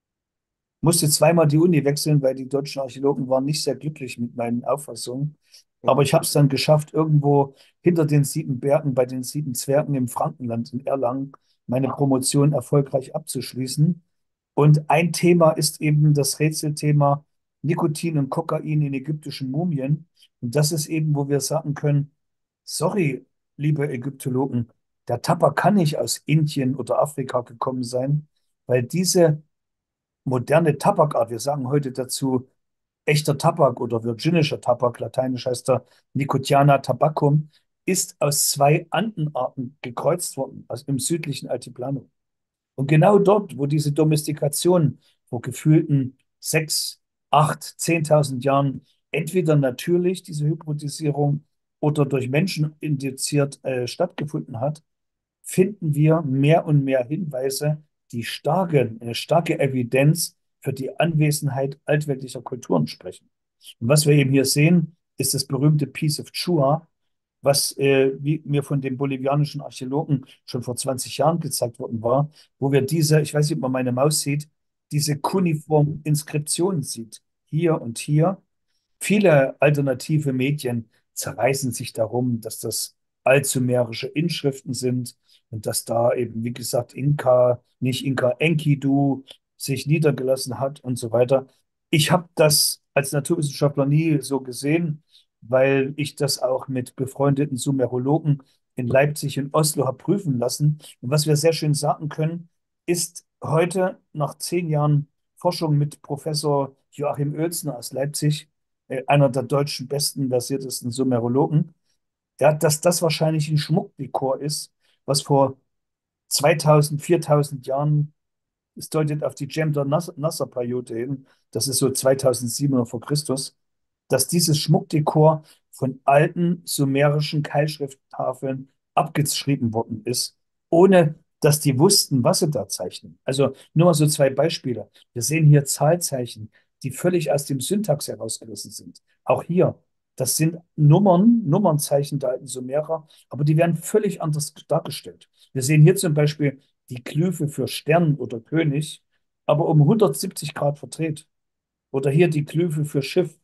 Musste zweimal die Uni wechseln, weil die deutschen Archäologen waren nicht sehr glücklich mit meinen Auffassungen. Aber ich habe es dann geschafft, irgendwo hinter den sieben Bergen bei den sieben Zwergen im Frankenland in Erlangen meine Promotion erfolgreich abzuschließen. Und ein Thema ist eben das Rätselthema Nikotin und Kokain in ägyptischen Mumien. Und das ist eben, wo wir sagen können, sorry, liebe Ägyptologen, der Tabak kann nicht aus Indien oder Afrika gekommen sein, weil diese moderne Tabakart, wir sagen heute dazu echter Tabak oder virginischer Tabak, lateinisch heißt er Nicotiana tabacum, ist aus zwei Andenarten gekreuzt worden, also im südlichen Altiplano. Und genau dort, wo diese Domestikation vor gefühlten sechs, acht, zehntausend Jahren entweder natürlich, diese Hybridisierung, oder durch Menschen indiziert äh, stattgefunden hat, finden wir mehr und mehr Hinweise, die starke, eine starke Evidenz für die Anwesenheit altweltlicher Kulturen sprechen. Und was wir eben hier sehen, ist das berühmte Piece of Chua, was äh, wie mir von dem bolivianischen Archäologen schon vor zwanzig Jahren gezeigt worden war, wo wir diese, ich weiß nicht, ob man meine Maus sieht, diese kuniformen Inskriptionen sieht. Hier und hier. Viele alternative Medien zerreißen sich darum, dass das altsumerische Inschriften sind und dass da eben, wie gesagt, Inka, nicht Inka Enkidu sich niedergelassen hat und so weiter. Ich habe das als Naturwissenschaftler nie so gesehen, weil ich das auch mit befreundeten Sumerologen in Leipzig und Oslo habe prüfen lassen. Und was wir sehr schön sagen können, ist heute nach zehn Jahren Forschung mit Professor Joachim Oelzner aus Leipzig, äh, einer der deutschen besten, versiertesten Sumerologen, ja, dass das wahrscheinlich ein Schmuckdekor ist, was vor zweitausend, viertausend Jahren, es deutet auf die Cem-Nasser-Periode hin, das ist so zweitausendsiebenhundert vor Christus, dass dieses Schmuckdekor von alten sumerischen Keilschrifttafeln abgeschrieben worden ist, ohne dass die wussten, was sie da zeichnen. Also nur mal so zwei Beispiele. Wir sehen hier Zahlzeichen, die völlig aus dem Syntax herausgerissen sind. Auch hier, das sind Nummern, Nummernzeichen der alten Sumerer, aber die werden völlig anders dargestellt. Wir sehen hier zum Beispiel die Glyphe für Stern oder König, aber um hundertsiebzig Grad verdreht. Oder hier die Glyphe für Schiff.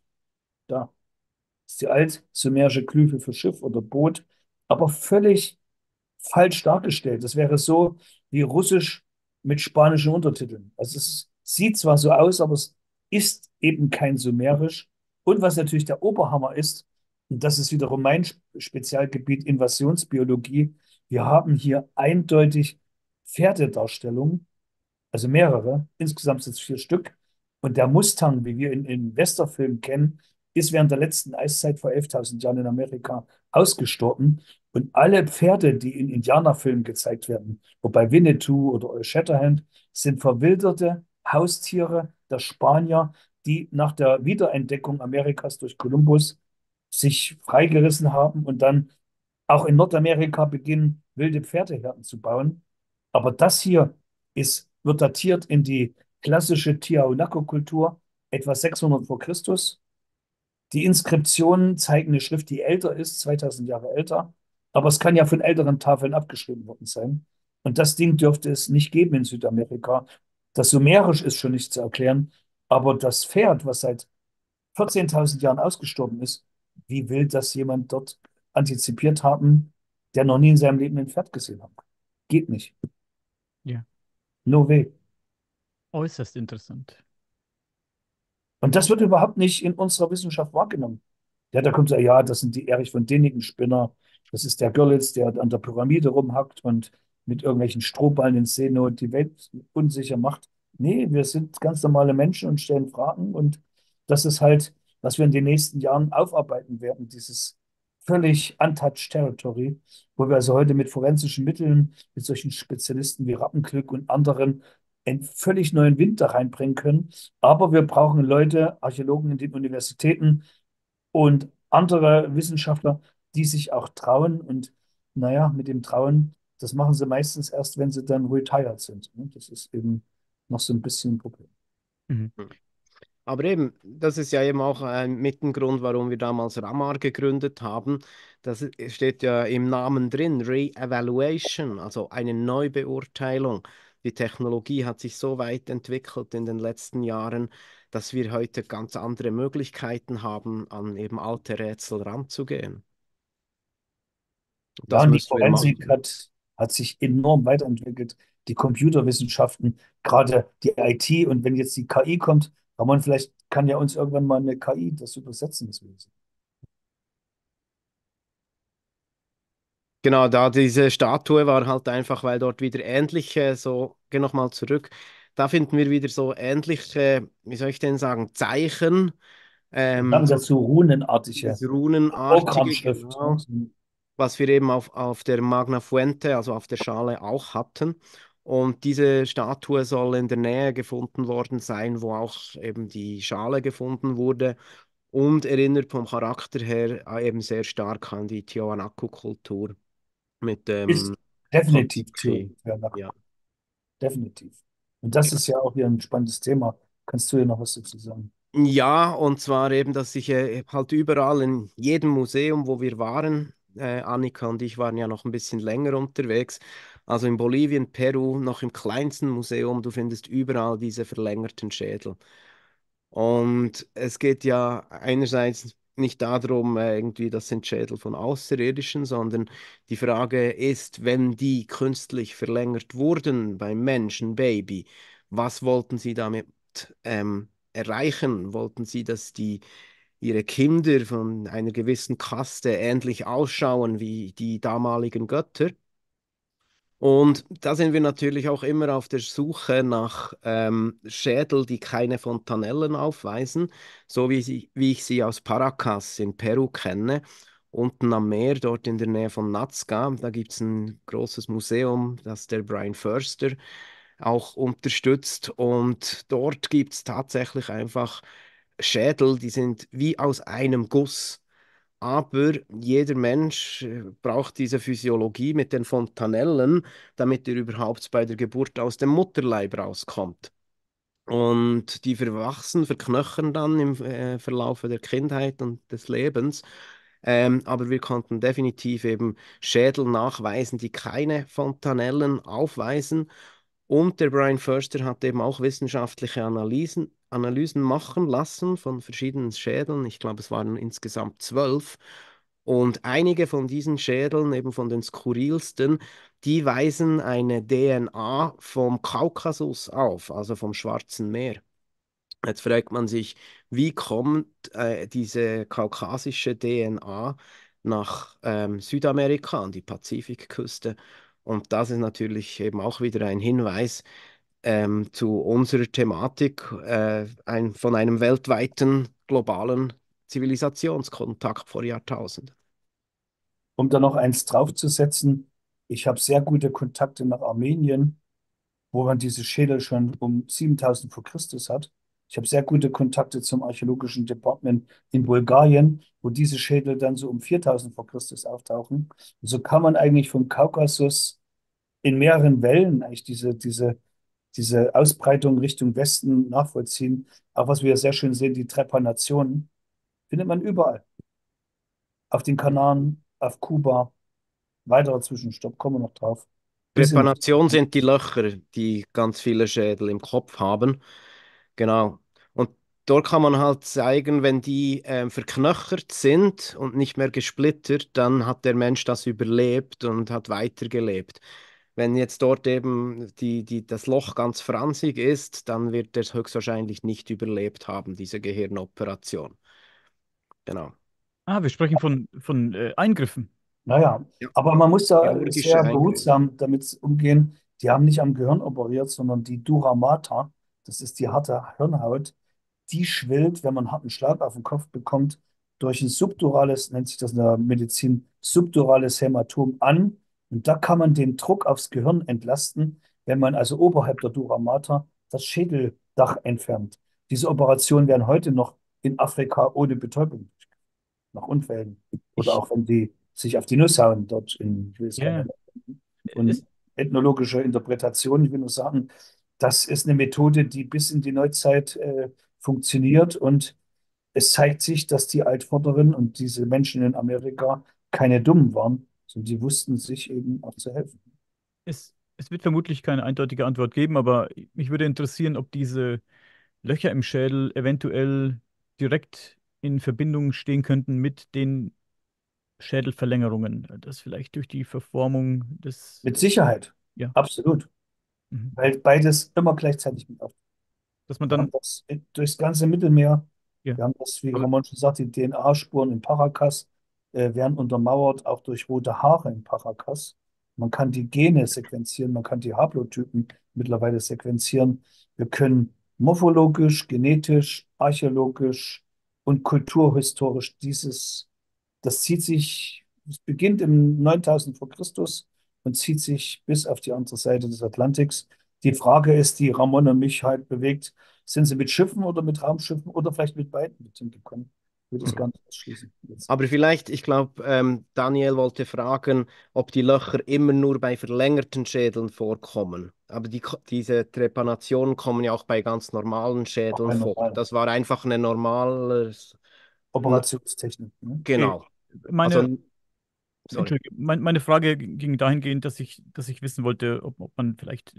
Da ist die altsumerische Glyphe für Schiff oder Boot, aber völlig falsch dargestellt. Das wäre so wie Russisch mit spanischen Untertiteln. Also es sieht zwar so aus, aber es ist eben kein Sumerisch. Und was natürlich der Oberhammer ist, und das ist wiederum mein Spezialgebiet Invasionsbiologie, wir haben hier eindeutig Pferdedarstellungen, also mehrere, insgesamt sind es vier Stück. Und der Mustang, wie wir ihn in Westerfilmen kennen, ist während der letzten Eiszeit vor elftausend Jahren in Amerika ausgestorben. Und alle Pferde, die in Indianerfilmen gezeigt werden, wobei Winnetou oder Old Shatterhand, sind verwilderte Haustiere der Spanier, die nach der Wiederentdeckung Amerikas durch Kolumbus sich freigerissen haben und dann auch in Nordamerika beginnen, wilde Pferdeherden zu bauen. Aber das hier ist, wird datiert in die klassische Tiahuanaco-Kultur, etwa sechshundert vor Christus. Die Inskriptionen zeigen eine Schrift, die älter ist, zweitausend Jahre älter. Aber es kann ja von älteren Tafeln abgeschrieben worden sein. Und das Ding dürfte es nicht geben in Südamerika. Das Sumerisch ist schon nicht zu erklären. Aber das Pferd, was seit vierzehntausend Jahren ausgestorben ist, wie will das jemand dort antizipiert haben, der noch nie in seinem Leben ein Pferd gesehen hat? Geht nicht. Ja, No way. äußerst interessant. Und das wird überhaupt nicht in unserer Wissenschaft wahrgenommen. Ja, da kommt so, ja, das sind die Erich von Däniken Spinner. Das ist der Görlitz, der an der Pyramide rumhackt und mit irgendwelchen Strohballen in Szene die Welt unsicher macht. Nee, wir sind ganz normale Menschen und stellen Fragen. Und das ist halt, was wir in den nächsten Jahren aufarbeiten werden, dieses völlig untouched Territory, wo wir also heute mit forensischen Mitteln, mit solchen Spezialisten wie Rappenglück und anderen einen völlig neuen Wind da reinbringen können. Aber wir brauchen Leute, Archäologen in den Universitäten und andere Wissenschaftler, die sich auch trauen. Und naja, mit dem Trauen, das machen sie meistens erst, wenn sie dann retired sind. Ne? Das ist eben noch so ein bisschen ein Problem. Mhm. Aber eben, das ist ja eben auch ein mit ein Grund, warum wir damals Ramar gegründet haben. Das steht ja im Namen drin, Re-Evaluation, also eine Neubeurteilung. Die Technologie hat sich so weit entwickelt in den letzten Jahren, dass wir heute ganz andere Möglichkeiten haben, an eben alte Rätsel ranzugehen. Ja, Das und die müssen wir Forensik machen. hat, hat sich enorm weiterentwickelt. Die Computerwissenschaften, gerade die I T. Und wenn jetzt die K I kommt, Ramon, vielleicht kann ja uns irgendwann mal eine K I das übersetzen, das Wesen. Genau, da diese Statue war halt einfach, weil dort wieder ähnliche, so, geh nochmal zurück, da finden wir wieder so ähnliche, wie soll ich denn sagen, Zeichen, Wir sagen ähm, dazu runenartige dieses Runenartige, Programmschrift. Ne? genau, was wir eben auf, auf der Magna Fuente, also auf der Schale auch hatten. Und diese Statue soll in der Nähe gefunden worden sein, wo auch eben die Schale gefunden wurde und erinnert vom Charakter her äh, eben sehr stark an die Tiwanaku-Kultur mit Ist dem definitiv Kotzki. Theorie. Ja, na, Ja. definitiv. Und das ist ja auch wieder ein spannendes Thema. Kannst du ja noch was dazu sagen? Ja, und zwar eben, dass ich äh, halt überall in jedem Museum, wo wir waren, äh, Annika und ich waren ja noch ein bisschen länger unterwegs, also in Bolivien, Peru, noch im kleinsten Museum, du findest überall diese verlängerten Schädel. Und es geht ja einerseits nicht darum, äh, irgendwie, das sind Schädel von Außerirdischen, sondern die Frage ist, wenn die künstlich verlängert wurden beim Menschen, Baby, was wollten sie damit ähm, erreichen? Wollten sie, dass die ihre Kinder von einer gewissen Kaste ähnlich ausschauen wie die damaligen Götter? Und da sind wir natürlich auch immer auf der Suche nach ähm, Schädel, die keine Fontanellen aufweisen, so wie, sie, wie ich sie aus Paracas in Peru kenne. unten am Meer, dort in der Nähe von Nazca. Da gibt es ein großes Museum, das der Brian Förster auch unterstützt. Und dort gibt es tatsächlich einfach Schädel, die sind wie aus einem Guss. Aber jeder Mensch äh, braucht diese Physiologie mit den Fontanellen, damit er überhaupt bei der Geburt aus dem Mutterleib rauskommt. Und die verwachsen, verknöchern dann im äh, Verlaufe der Kindheit und des Lebens. Ähm, aber wir konnten definitiv eben Schädel nachweisen, die keine Fontanellen aufweisen. Und der Brian Förster hat eben auch wissenschaftliche Analysen, Analysen machen lassen von verschiedenen Schädeln. Ich glaube, es waren insgesamt zwölf. Und einige von diesen Schädeln, eben von den skurrilsten, die weisen eine D N A vom Kaukasus auf, also vom Schwarzen Meer. Jetzt fragt man sich, wie kommt äh, diese kaukasische D N A nach ähm, Südamerika, an die Pazifikküste? Und das ist natürlich eben auch wieder ein Hinweis ähm, zu unserer Thematik äh, ein, von einem weltweiten globalen Zivilisationskontakt vor Jahrtausenden. Um da noch eins draufzusetzen, ich habe sehr gute Kontakte nach Armenien, wo man diese Schädel schon um siebentausend vor Christus hat. Ich habe sehr gute Kontakte zum archäologischen Department in Bulgarien, wo diese Schädel dann so um viertausend vor Christus auftauchen. Und so kann man eigentlich vom Kaukasus in mehreren Wellen eigentlich diese, diese, diese Ausbreitung Richtung Westen nachvollziehen. Auch was wir sehr schön sehen, die Trepanationen, findet man überall. Auf den Kanaren, auf Kuba, weiterer Zwischenstopp, kommen wir noch drauf. Bis in Trepanation sind die Löcher, die ganz viele Schädel im Kopf haben. Genau. Und dort kann man halt zeigen, wenn die ähm, verknöchert sind und nicht mehr gesplittert, dann hat der Mensch das überlebt und hat weitergelebt. Wenn jetzt dort eben die, die, das Loch ganz fransig ist, dann wird er es höchstwahrscheinlich nicht überlebt haben, diese Gehirnoperation. Genau. Ah, wir sprechen von, von äh, Eingriffen. Naja, Ja. aber man muss da Chirurgische sehr Eingriffe. behutsam damit umgehen. Die haben nicht am Gehirn operiert, sondern die Dura Mater, das ist die harte Hirnhaut, die schwillt, wenn man einen harten Schlag auf den Kopf bekommt, durch ein subdurales, nennt sich das in der Medizin, subdurales Hämatom an. Und da kann man den Druck aufs Gehirn entlasten, wenn man also oberhalb der Dura Mater das Schädeldach entfernt. Diese Operationen werden heute noch in Afrika ohne Betäubung nach Unfällen. Oder Ich, auch wenn die sich auf die Nuss hauen, dort in, ich will jetzt keine ja, und es, ethnologische Interpretation, ich will nur sagen, das ist eine Methode, die bis in die Neuzeit äh, funktioniert und es zeigt sich, dass die Altvorderen und diese Menschen in Amerika keine Dummen waren, sondern die wussten sich eben auch zu helfen. es, es wird vermutlich keine eindeutige Antwort geben, aber mich würde interessieren, ob diese Löcher im Schädel eventuell direkt in Verbindung stehen könnten mit den Schädelverlängerungen, das vielleicht durch die Verformung des, Mit Sicherheit, ja, absolut, mhm. weil beides immer gleichzeitig mit auf. Dass man Wir haben dann, das durchs ganze Mittelmeer. ja, Wir haben das, wie Aber Ramon schon sagt, die D N A-Spuren in Paracas äh, werden untermauert, auch durch rote Haare in Paracas. Man kann die Gene sequenzieren, man kann die Haplotypen mittlerweile sequenzieren. Wir können morphologisch, genetisch, archäologisch und kulturhistorisch dieses, das zieht sich, es beginnt im neuntausend vor Christus und zieht sich bis auf die andere Seite des Atlantiks. Die Frage ist, die Ramon und mich halt bewegt, sind sie mit Schiffen oder mit Raumschiffen oder vielleicht mit beiden dorthin gekommen? Ich würde es gar nicht ausschließen. Jetzt. Aber vielleicht, ich glaube, ähm, Daniel wollte fragen, ob die Löcher immer nur bei verlängerten Schädeln vorkommen. Aber die, ko- diese Trepanationen kommen ja auch bei ganz normalen Auch Schädeln eine vor. normale Das war einfach eine normale, n- Operationstechnik. Ne? äh, genau. Also, meine, sorry. Entschuldige, mein, meine Frage ging dahingehend, dass ich, dass ich wissen wollte, ob, ob man vielleicht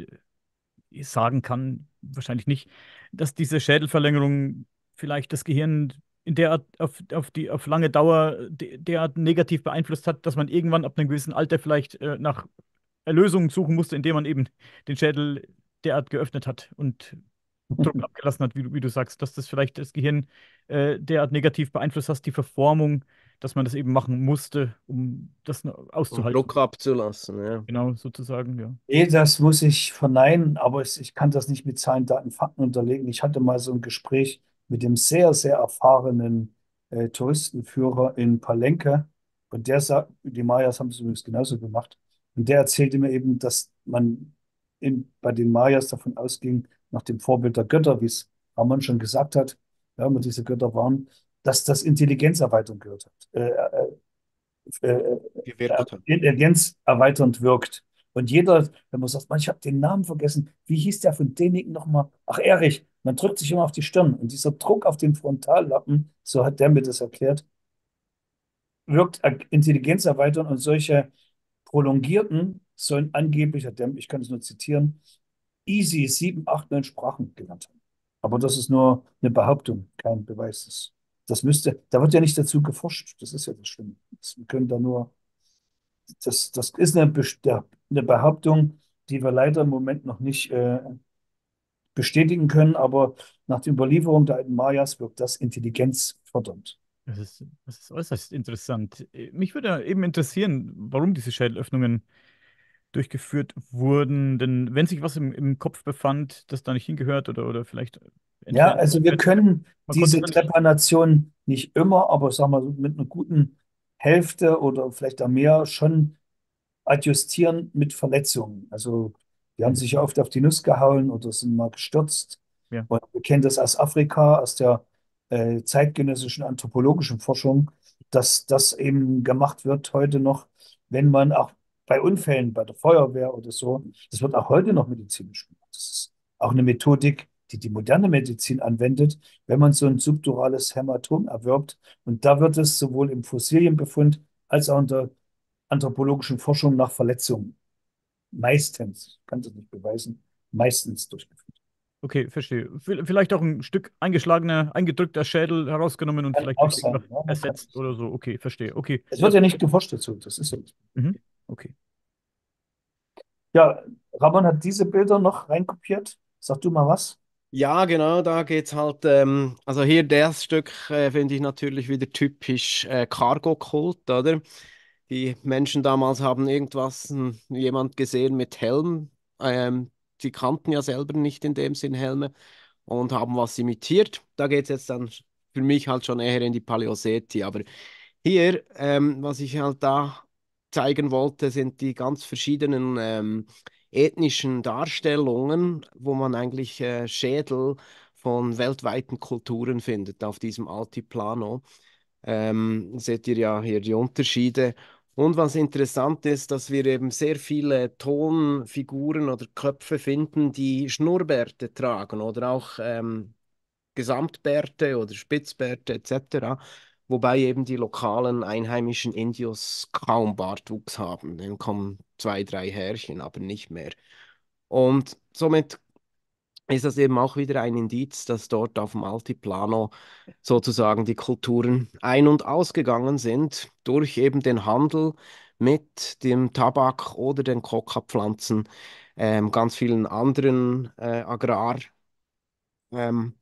äh, sagen kann, wahrscheinlich nicht, dass diese Schädelverlängerung vielleicht das Gehirn in der Art auf, auf die auf lange Dauer de, derart negativ beeinflusst hat, dass man irgendwann ab einem gewissen Alter vielleicht äh, nach Erlösungen suchen musste, indem man eben den Schädel derart geöffnet hat und Druck abgelassen hat, wie du, wie du sagst, dass das vielleicht das Gehirn äh, derart negativ beeinflusst hat, die Verformung, dass man das eben machen musste, um das noch Um auszuhalten. Druck abzulassen, ja. Genau, sozusagen, ja. Nee, das muss ich verneinen, aber es, ich kann das nicht mit Zahlen, Daten, Fakten unterlegen. Ich hatte mal so ein Gespräch mit dem sehr, sehr erfahrenen äh, Touristenführer in Palenque Und der sagt, die Mayas haben es übrigens genauso gemacht. Und der erzählte mir eben, dass man in, bei den Mayas davon ausging, nach dem Vorbild der Götter, wie es Ramon schon gesagt hat, ja, immer diese Götter waren, dass das Intelligenzerweiterung gehört hat. Äh, äh, äh, äh, Gewirkt hat. Intelligenz erweiternd wirkt. Und jeder, wenn man sagt, man, ich habe den Namen vergessen, wie hieß der von demjenigen nochmal? Ach, Erich, man drückt sich immer auf die Stirn. Und dieser Druck auf den Frontallappen, so hat der mir das erklärt, wirkt Intelligenz erweitern und solche prolongierten sollen angeblich, hat der, ich kann es nur zitieren, easy sieben, acht, neun Sprachen gelernt haben. Aber das ist nur eine Behauptung, kein Beweis. Das, das müsste, da wird ja nicht dazu geforscht. Das ist ja das Schlimme. Das, wir können da nur, das, das ist eine, Best- eine Behauptung, die wir leider im Moment noch nicht äh, bestätigen können, aber nach der Überlieferung der alten Mayas wirkt das intelligenzfördernd. Das ist, das ist äußerst interessant. Äh, Mich würde eben interessieren, warum diese Schädelöffnungen durchgeführt wurden. Denn wenn sich was im, im Kopf befand, das da nicht hingehört oder, oder vielleicht Ja, entfernt also wir werden, können man konnte diese dann nicht. Trepanation nicht immer, aber sagen wir so mit einer guten Hälfte oder vielleicht auch mehr schon adjustieren mit Verletzungen. Also die haben Mhm. sich ja oft auf die Nuss gehauen oder sind mal gestürzt. Ja. Und wir kennen das aus Afrika, aus der äh, zeitgenössischen anthropologischen Forschung, dass das eben gemacht wird heute noch, wenn man auch bei Unfällen, bei der Feuerwehr oder so, das wird auch heute noch medizinisch gemacht. Das ist auch eine Methodik, die die moderne Medizin anwendet, wenn man so ein subdurales Hämatom erwirbt. Und da wird es sowohl im Fossilienbefund als auch in der anthropologischen Forschung nach Verletzungen meistens, ich kann das nicht beweisen, meistens durchgeführt. Okay, verstehe. V- Vielleicht auch ein Stück eingeschlagener, eingedrückter Schädel herausgenommen und Kann vielleicht auch durch irgendwas sein, ja, man kann ersetzt es. oder so. Okay, verstehe. Okay, Es wird das. ja nicht geforscht dazu, das ist ja das. Mhm. Okay. Ja, Ramon hat diese Bilder noch reinkopiert. Sag du mal was. Ja, genau, da geht's halt, ähm, also hier das Stück äh, finde ich natürlich wieder typisch äh, Cargo-Kult, oder? Die Menschen damals haben irgendwas, hm, jemand gesehen mit Helm. Ähm, sie kannten ja selber nicht in dem Sinn Helme und haben was imitiert. Da geht es jetzt dann für mich halt schon eher in die Paläoseti. Aber hier, ähm, was ich halt da zeigen wollte, sind die ganz verschiedenen ähm, ethnischen Darstellungen, wo man eigentlich äh, Schädel von weltweiten Kulturen findet auf diesem Altiplano. Ähm, seht ihr ja hier die Unterschiede. Und was interessant ist, dass wir eben sehr viele Tonfiguren oder Köpfe finden, die Schnurrbärte tragen oder auch ähm, Gesamtbärte oder Spitzbärte et cetera. Wobei eben die lokalen einheimischen Indios kaum Bartwuchs haben. Dann kommen zwei, drei Härchen, aber nicht mehr. Und somit ist das eben auch wieder ein Indiz, dass dort auf dem Altiplano sozusagen die Kulturen ein- und ausgegangen sind durch eben den Handel mit dem Tabak oder den Coca-Pflanzen, ähm, ganz vielen anderen äh, Agrar, ähm,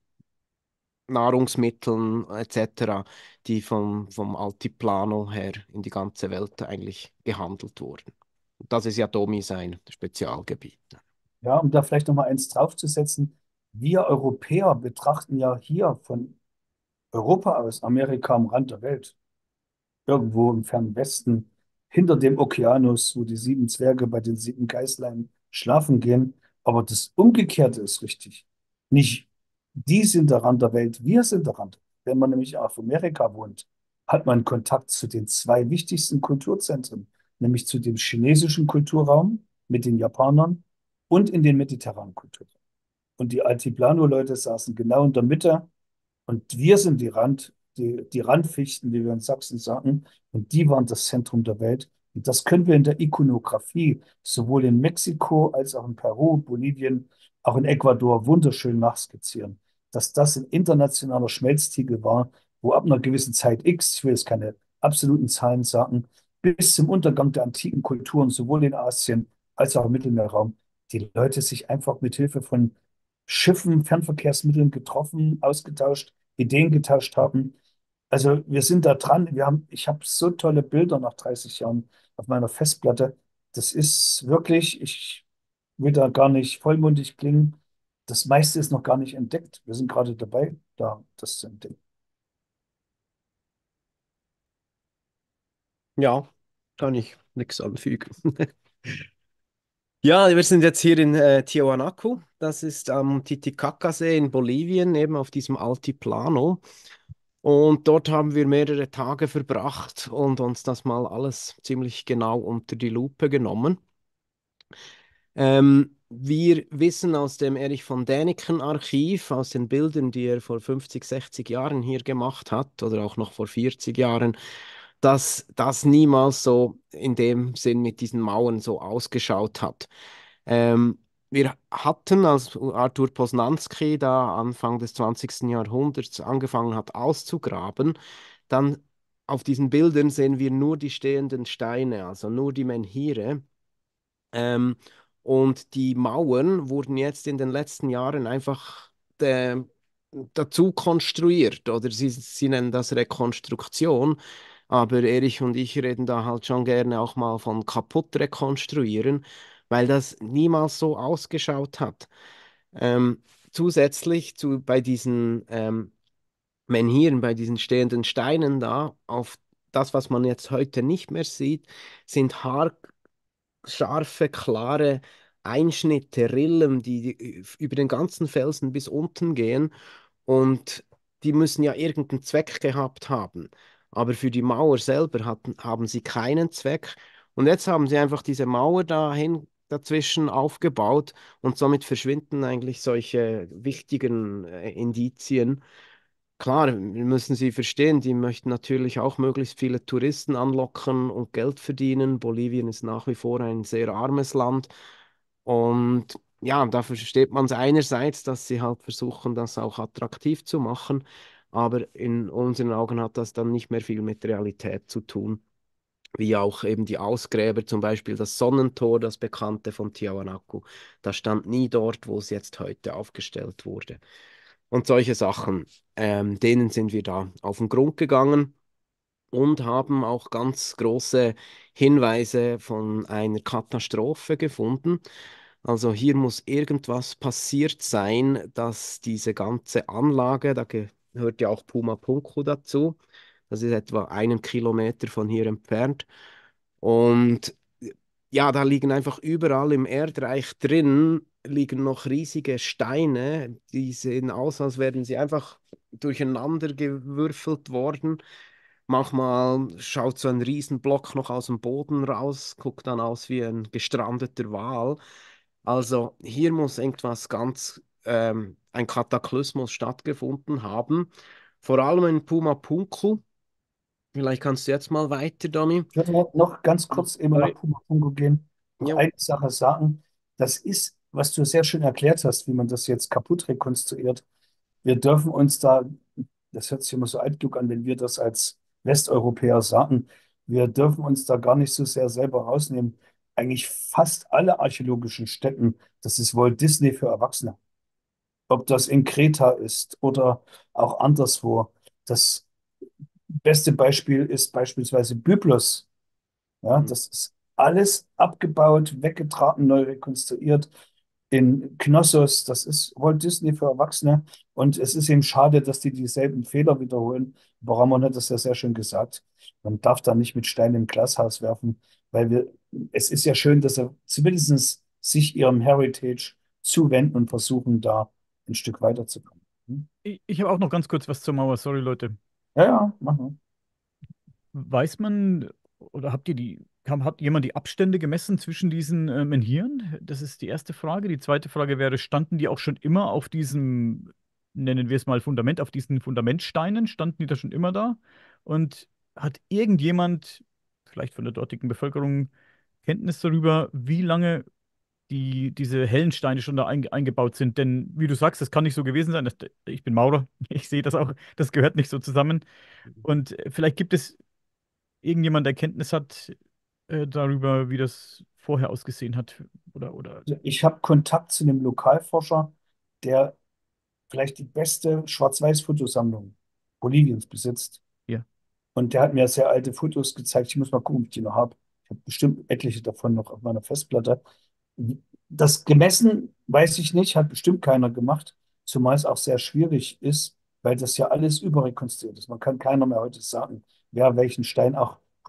Nahrungsmitteln et cetera, die vom, vom Altiplano her in die ganze Welt eigentlich gehandelt wurden. Das ist ja Domi sein Spezialgebiet. Ja, um da vielleicht noch mal eins draufzusetzen. Wir Europäer betrachten ja hier von Europa aus Amerika am Rand der Welt, irgendwo im fernen Westen, hinter dem Okeanus, wo die sieben Zwerge bei den sieben Geißlein schlafen gehen. Aber das Umgekehrte ist richtig. Nicht die sind der Rand der Welt, wir sind der Rand. Wenn man nämlich auf Amerika wohnt, hat man Kontakt zu den zwei wichtigsten Kulturzentren, nämlich zu dem chinesischen Kulturraum mit den Japanern und in den mediterranen Kulturraum. Und die Altiplano-Leute saßen genau in der Mitte und wir sind die Rand, die, die Randfichten, wie wir in Sachsen sagen, und die waren das Zentrum der Welt. Und das können wir in der Ikonografie sowohl in Mexiko als auch in Peru, Bolivien, auch in Ecuador wunderschön nachskizzieren, dass das ein internationaler Schmelztiegel war, wo ab einer gewissen Zeit X, ich will jetzt keine absoluten Zahlen sagen, bis zum Untergang der antiken Kulturen, sowohl in Asien als auch im Mittelmeerraum, die Leute sich einfach mit Hilfe von Schiffen, Fernverkehrsmitteln getroffen, ausgetauscht, Ideen getauscht haben. Also wir sind da dran. Wir haben, ich habe so tolle Bilder nach dreißig Jahren auf meiner Festplatte. Das ist wirklich, ich will da gar nicht vollmundig klingen. Das meiste ist noch gar nicht entdeckt. Wir sind gerade dabei, da das zu entdecken. Ja, kann ich nichts anfügen. Ja, wir sind jetzt hier in äh, Tiahuanaco. Das ist am Titicacasee in Bolivien, eben auf diesem Altiplano. Und dort haben wir mehrere Tage verbracht und uns das mal alles ziemlich genau unter die Lupe genommen. Ähm, wir wissen aus dem Erich von Däniken Archiv, aus den Bildern, die er vor fünfzig, sechzig Jahren hier gemacht hat oder auch noch vor vierzig Jahren, dass das niemals so in dem Sinn mit diesen Mauern so ausgeschaut hat. Ähm, wir hatten, als Arthur Poznanski da Anfang des zwanzigsten. Jahrhunderts angefangen hat auszugraben, dann auf diesen Bildern sehen wir nur die stehenden Steine, also nur die Menhire. Ähm, und die Mauern wurden jetzt in den letzten Jahren einfach äh, dazu konstruiert oder sie, sie nennen das Rekonstruktion. Aber Erich und ich reden da halt schon gerne auch mal von kaputt rekonstruieren, weil das niemals so ausgeschaut hat. Ähm, zusätzlich zu, bei diesen ähm, Menhiren, bei diesen stehenden Steinen da, auf das, was man jetzt heute nicht mehr sieht, sind Haar scharfe, klare Einschnitte, Rillen, die die über den ganzen Felsen bis unten gehen. Und die müssen ja irgendeinen Zweck gehabt haben. Aber für die Mauer selber hatten, haben sie keinen Zweck. Und jetzt haben sie einfach diese Mauer dahin dazwischen aufgebaut und somit verschwinden eigentlich solche wichtigen äh, Indizien. Klar, wir müssen sie verstehen, die möchten natürlich auch möglichst viele Touristen anlocken und Geld verdienen. Bolivien ist nach wie vor ein sehr armes Land. Und ja, da versteht man es einerseits, dass sie halt versuchen, das auch attraktiv zu machen. Aber in unseren Augen hat das dann nicht mehr viel mit Realität zu tun. Wie auch eben die Ausgräber, zum Beispiel das Sonnentor, das bekannte von Tiahuanaco. Das stand nie dort, wo es jetzt heute aufgestellt wurde. Und solche Sachen, ähm, denen sind wir da auf den Grund gegangen und haben auch ganz große Hinweise von einer Katastrophe gefunden. Also hier muss irgendwas passiert sein, dass diese ganze Anlage, da gehört ja auch Pumapunku dazu, das ist etwa einen Kilometer von hier entfernt. Und ja, da liegen einfach überall im Erdreich drin, liegen noch riesige Steine, die sehen aus, als wären sie einfach durcheinander gewürfelt worden. Manchmal schaut so ein Riesenblock noch aus dem Boden raus, guckt dann aus wie ein gestrandeter Wal. Also hier muss irgendwas ganz, ähm, ein Kataklysmus stattgefunden haben. Vor allem in Pumapunku. Vielleicht kannst du jetzt mal weiter, Donny. Ich würde noch noch ganz kurz eben nach Sorry. Pumapungo gehen, noch Jo. eine Sache sagen. Das ist, was du sehr schön erklärt hast, wie man das jetzt kaputt rekonstruiert. Wir dürfen uns da, das hört sich immer so altklug an, wenn wir das als Westeuropäer sagen, wir dürfen uns da gar nicht so sehr selber rausnehmen. Eigentlich fast alle archäologischen Stätten, das ist Walt Disney für Erwachsene. Ob das in Kreta ist oder auch anderswo. Das beste Beispiel ist beispielsweise Byblos. Ja, das ist alles abgebaut, weggetragen, neu rekonstruiert. In Knossos, das ist Walt Disney für Erwachsene. Und es ist eben schade, dass die dieselben Fehler wiederholen. Aber Ramon hat das ja sehr schön gesagt. Man darf da nicht mit Steinen im Glashaus werfen, weil wir, es ist ja schön, dass sie zumindest sich ihrem Heritage zuwenden und versuchen, da ein Stück weiterzukommen. Hm? Ich, ich habe auch noch ganz kurz was zur Mauer, sorry Leute. Ja, ja, machen Weiß man oder habt ihr die, kam, hat jemand die Abstände gemessen zwischen diesen äh, Menhiren? Das ist die erste Frage. Die zweite Frage wäre, standen die auch schon immer auf diesem, nennen wir es mal Fundament, auf diesen Fundamentsteinen? Standen die da schon immer da? Und hat irgendjemand, vielleicht von der dortigen Bevölkerung, Kenntnis darüber, wie lange die, diese hellen Steine schon da einge eingebaut sind? Denn wie du sagst, das kann nicht so gewesen sein. Das, ich bin Maurer, ich sehe das auch, das gehört nicht so zusammen. Und äh, vielleicht gibt es irgendjemand Erkenntnis hat äh, darüber, wie das vorher ausgesehen hat oder oder wir. Ich habe Kontakt zu einem Lokalforscher, der vielleicht die beste Schwarz-Weiß-Fotosammlung Boliviens besitzt. hier. Und der hat mir sehr alte Fotos gezeigt. Ich muss mal gucken, ob ich die noch habe. Ich habe bestimmt etliche davon noch auf meiner Festplatte. Das gemessen weiß ich nicht, hat bestimmt keiner gemacht, zumal es auch sehr schwierig ist, weil das ja alles überrekonstruiert ist. Man kann keiner mehr heute sagen, wer welchen Stein auch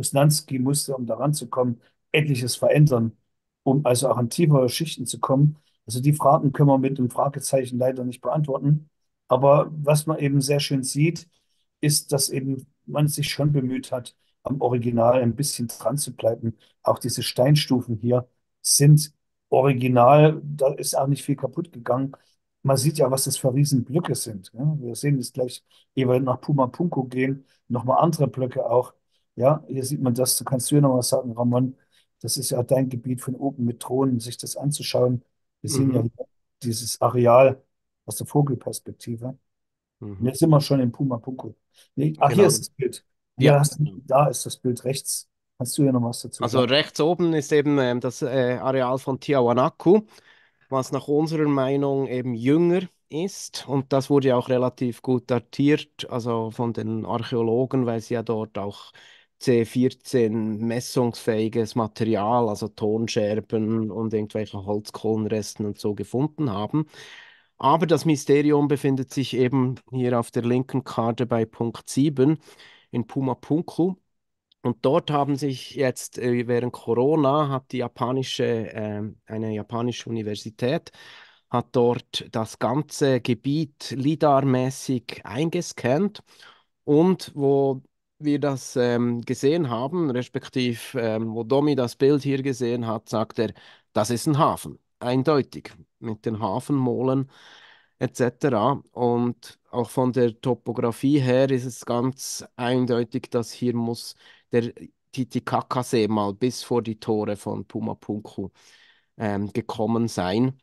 Kuznanski musste, um da ranzukommen, etliches verändern, um also auch an tiefere Schichten zu kommen. Also die Fragen können wir mit einem Fragezeichen leider nicht beantworten. Aber was man eben sehr schön sieht, ist, dass eben man sich schon bemüht hat, am Original ein bisschen dran zu bleiben. Auch diese Steinstufen hier sind original, da ist auch nicht viel kaputt gegangen. Man sieht ja, was das für Riesenblöcke sind. Ja? Wir sehen es gleich, ehe wir nach Pumapunku gehen, nochmal andere Blöcke auch. Ja, hier sieht man das. Du kannst du ja noch was sagen, Ramon. Das ist ja dein Gebiet von oben mit Drohnen, sich das anzuschauen. Wir sehen ja Mhm. hier dieses Areal aus der Vogelperspektive. Und Mhm. jetzt sind wir schon in Pumapunku. Nee, ach, hier ist Genau. das Bild. Ja. Hier hast du, da ist das Bild rechts. Kannst du ja noch was dazu Also sagen? rechts oben ist eben ähm, das äh, Areal von Tiahuanacu, was nach unserer Meinung eben jünger ist. Und das wurde ja auch relativ gut datiert, also von den Archäologen, weil sie ja dort auch C vierzehn messungsfähiges Material, also Tonscherben und irgendwelche Holzkohlenresten und so gefunden haben. Aber das Mysterium befindet sich eben hier auf der linken Karte bei Punkt sieben in Pumapunku. Und dort haben sich jetzt äh, während Corona hat die japanische, ähm, eine japanische Universität hat dort das ganze Gebiet LiDAR-mäßig eingescannt und wo wir das ähm, gesehen haben, respektive ähm, wo Domi das Bild hier gesehen hat, sagt er, das ist ein Hafen, eindeutig, mit den Hafenmolen et cetera. Und auch von der Topografie her ist es ganz eindeutig, dass hier muss der Titicacasee mal bis vor die Tore von Pumapunku ähm, gekommen sein.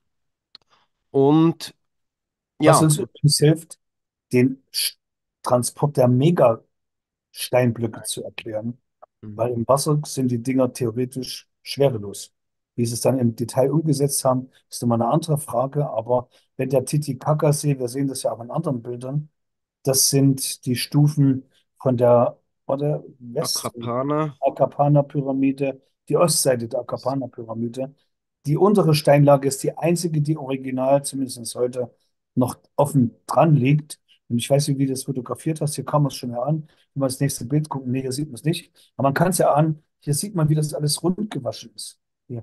Und Was ja, uns übrigens hilft, den Sch- Transport der Megasteinblöcke zu erklären, mhm. weil im Wasser sind die Dinger theoretisch schwerelos. Wie sie es dann im Detail umgesetzt haben, ist nochmal eine andere Frage. Aber wenn der Titicacasee, wir sehen das ja auch in anderen Bildern, das sind die Stufen von der, oder West Akapana, Akapana-Pyramide, die Ostseite der Akapana-Pyramide. Die untere Steinlage ist die einzige, die original, zumindest heute, noch offen dran liegt. Und ich weiß nicht, wie du das fotografiert hast. Hier kann man es schon erahnen. Wenn wir das nächste Bild gucken, nee, hier sieht man es nicht. Aber man kann es ja ahnen. Hier sieht man, wie das alles rund gewaschen ist. Hier.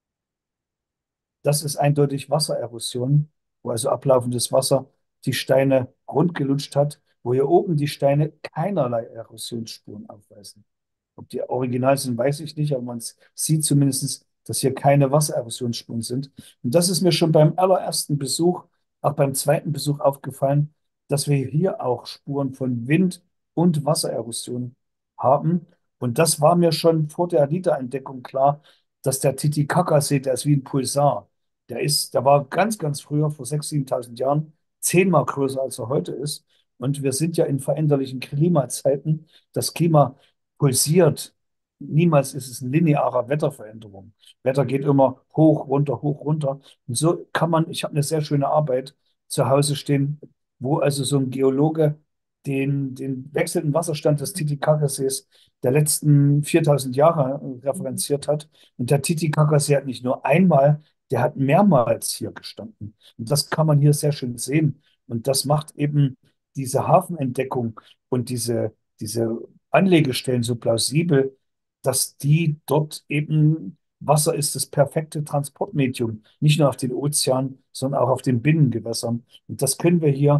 Das ist eindeutig Wassererosion, wo also ablaufendes Wasser die Steine rundgelutscht hat, wo hier oben die Steine keinerlei Erosionsspuren aufweisen. Ob die original sind, weiß ich nicht, aber man sieht zumindest, dass hier keine Wassererosionsspuren sind. Und das ist mir schon beim allerersten Besuch, auch beim zweiten Besuch aufgefallen, dass wir hier auch Spuren von Wind und Wassererosion haben. Und das war mir schon vor der Alida-Entdeckung klar, dass der Titicacasee, der ist wie ein Pulsar. Der ist, der war ganz, ganz früher, vor sechstausend, siebentausend Jahren, zehnmal größer, als er heute ist. Und wir sind ja in veränderlichen Klimazeiten. Das Klima pulsiert. Niemals ist es eine lineare Wetterveränderung. Wetter geht immer hoch, runter, hoch, runter. Und so kann man, ich habe eine sehr schöne Arbeit zu Hause stehen, wo also so ein Geologe den, den wechselnden Wasserstand des Titicacasees der letzten viertausend Jahre äh, referenziert hat. Und der Titicacasee hat nicht nur einmal, der hat mehrmals hier gestanden. Und das kann man hier sehr schön sehen. Und das macht eben diese Hafenentdeckung und diese, diese Anlegestellen so plausibel, dass die dort eben, Wasser ist das perfekte Transportmedium, nicht nur auf den Ozean, sondern auch auf den Binnengewässern. Und das können wir hier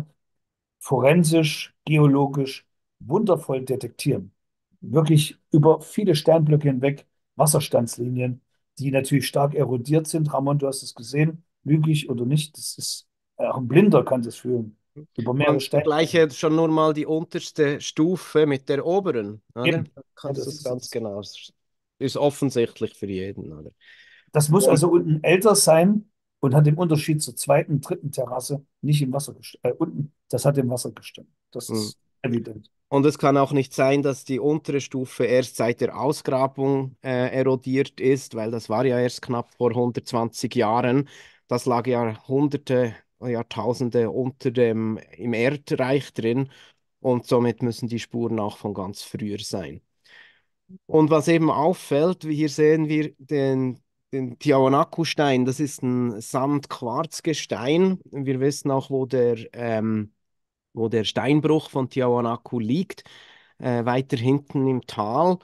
forensisch, geologisch wundervoll detektieren. Wirklich über viele Sternblöcke hinweg Wasserstandslinien, die natürlich stark erodiert sind. Ramon, du hast es gesehen, lüge ich oder nicht, das ist, äh, auch ein Blinder kann das fühlen. Über mehrere man Steinblöcke. vergleiche schon nur mal die unterste Stufe mit der oberen, oder? Eben, Da ja, kannst du das es ist ganz es. genau. Das ist offensichtlich für jeden, oder? Das muss Und also unten älter sein und hat im Unterschied zur zweiten, dritten Terrasse nicht im Wasser gestanden. Äh, unten, das hat im Wasser gestanden. Das hm. ist evident. Und es kann auch nicht sein, dass die untere Stufe erst seit der Ausgrabung äh, erodiert ist, weil das war ja erst knapp vor hundertzwanzig Jahren. Das lag ja Hunderte, Jahrtausende unter dem im Erdreich drin und somit müssen die Spuren auch von ganz früher sein. Und was eben auffällt, wie hier sehen wir den, den Tiahuanacu-Stein, das ist ein Sand-Quarzgestein. Wir wissen auch, wo der ähm, wo der Steinbruch von Tiahuanacu liegt, äh, weiter hinten im Tal.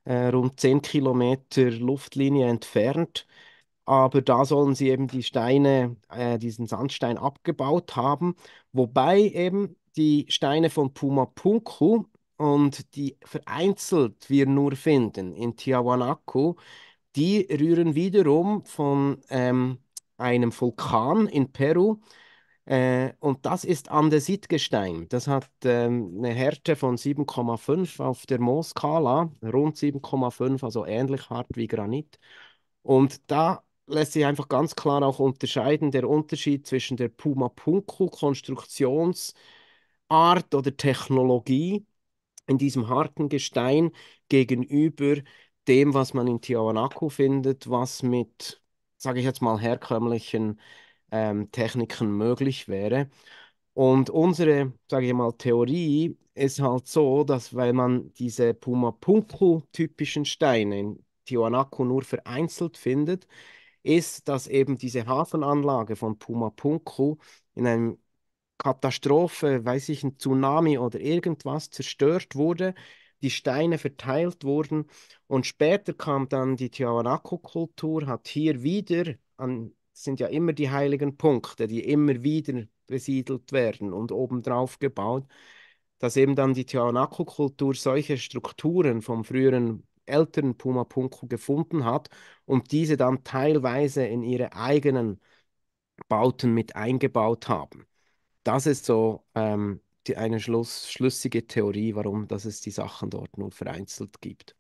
äh, rund zehn Kilometer Luftlinie entfernt. Aber da sollen sie eben die Steine, äh, diesen Sandstein abgebaut haben, wobei eben die Steine von Pumapunku und die vereinzelt wir nur finden in Tiahuanaco, die rühren wiederum von ähm, einem Vulkan in Peru. Äh, und das ist Andesitgestein. Das hat ähm, eine Härte von sieben Komma fünf auf der Mohskala, rund sieben Komma fünf, also ähnlich hart wie Granit. Und da lässt sich einfach ganz klar auch unterscheiden, der Unterschied zwischen der Pumapunku-Konstruktionsart oder Technologie in diesem harten Gestein gegenüber dem, was man in Tiahuanaco findet, was mit, sage ich jetzt mal, herkömmlichen ähm, Techniken möglich wäre. Und unsere, sage ich mal, Theorie ist halt so, dass weil man diese Pumapunku-typischen Steine in Tiwanaku nur vereinzelt findet, ist, dass eben diese Hafenanlage von Pumapunku in einem Katastrophe, weiß ich, ein Tsunami oder irgendwas zerstört wurde, die Steine verteilt wurden und später kam dann die Tiahuanaco-Kultur, hat hier wieder, an, sind ja immer die heiligen Punkte, die immer wieder besiedelt werden und obendrauf gebaut, dass eben dann die Tiahuanaco-Kultur solche Strukturen vom früheren älteren Pumapunku gefunden hat und diese dann teilweise in ihre eigenen Bauten mit eingebaut haben. Das ist so ähm, die, eine schluss, schlüssige Theorie, warum dass es die Sachen dort nur vereinzelt gibt.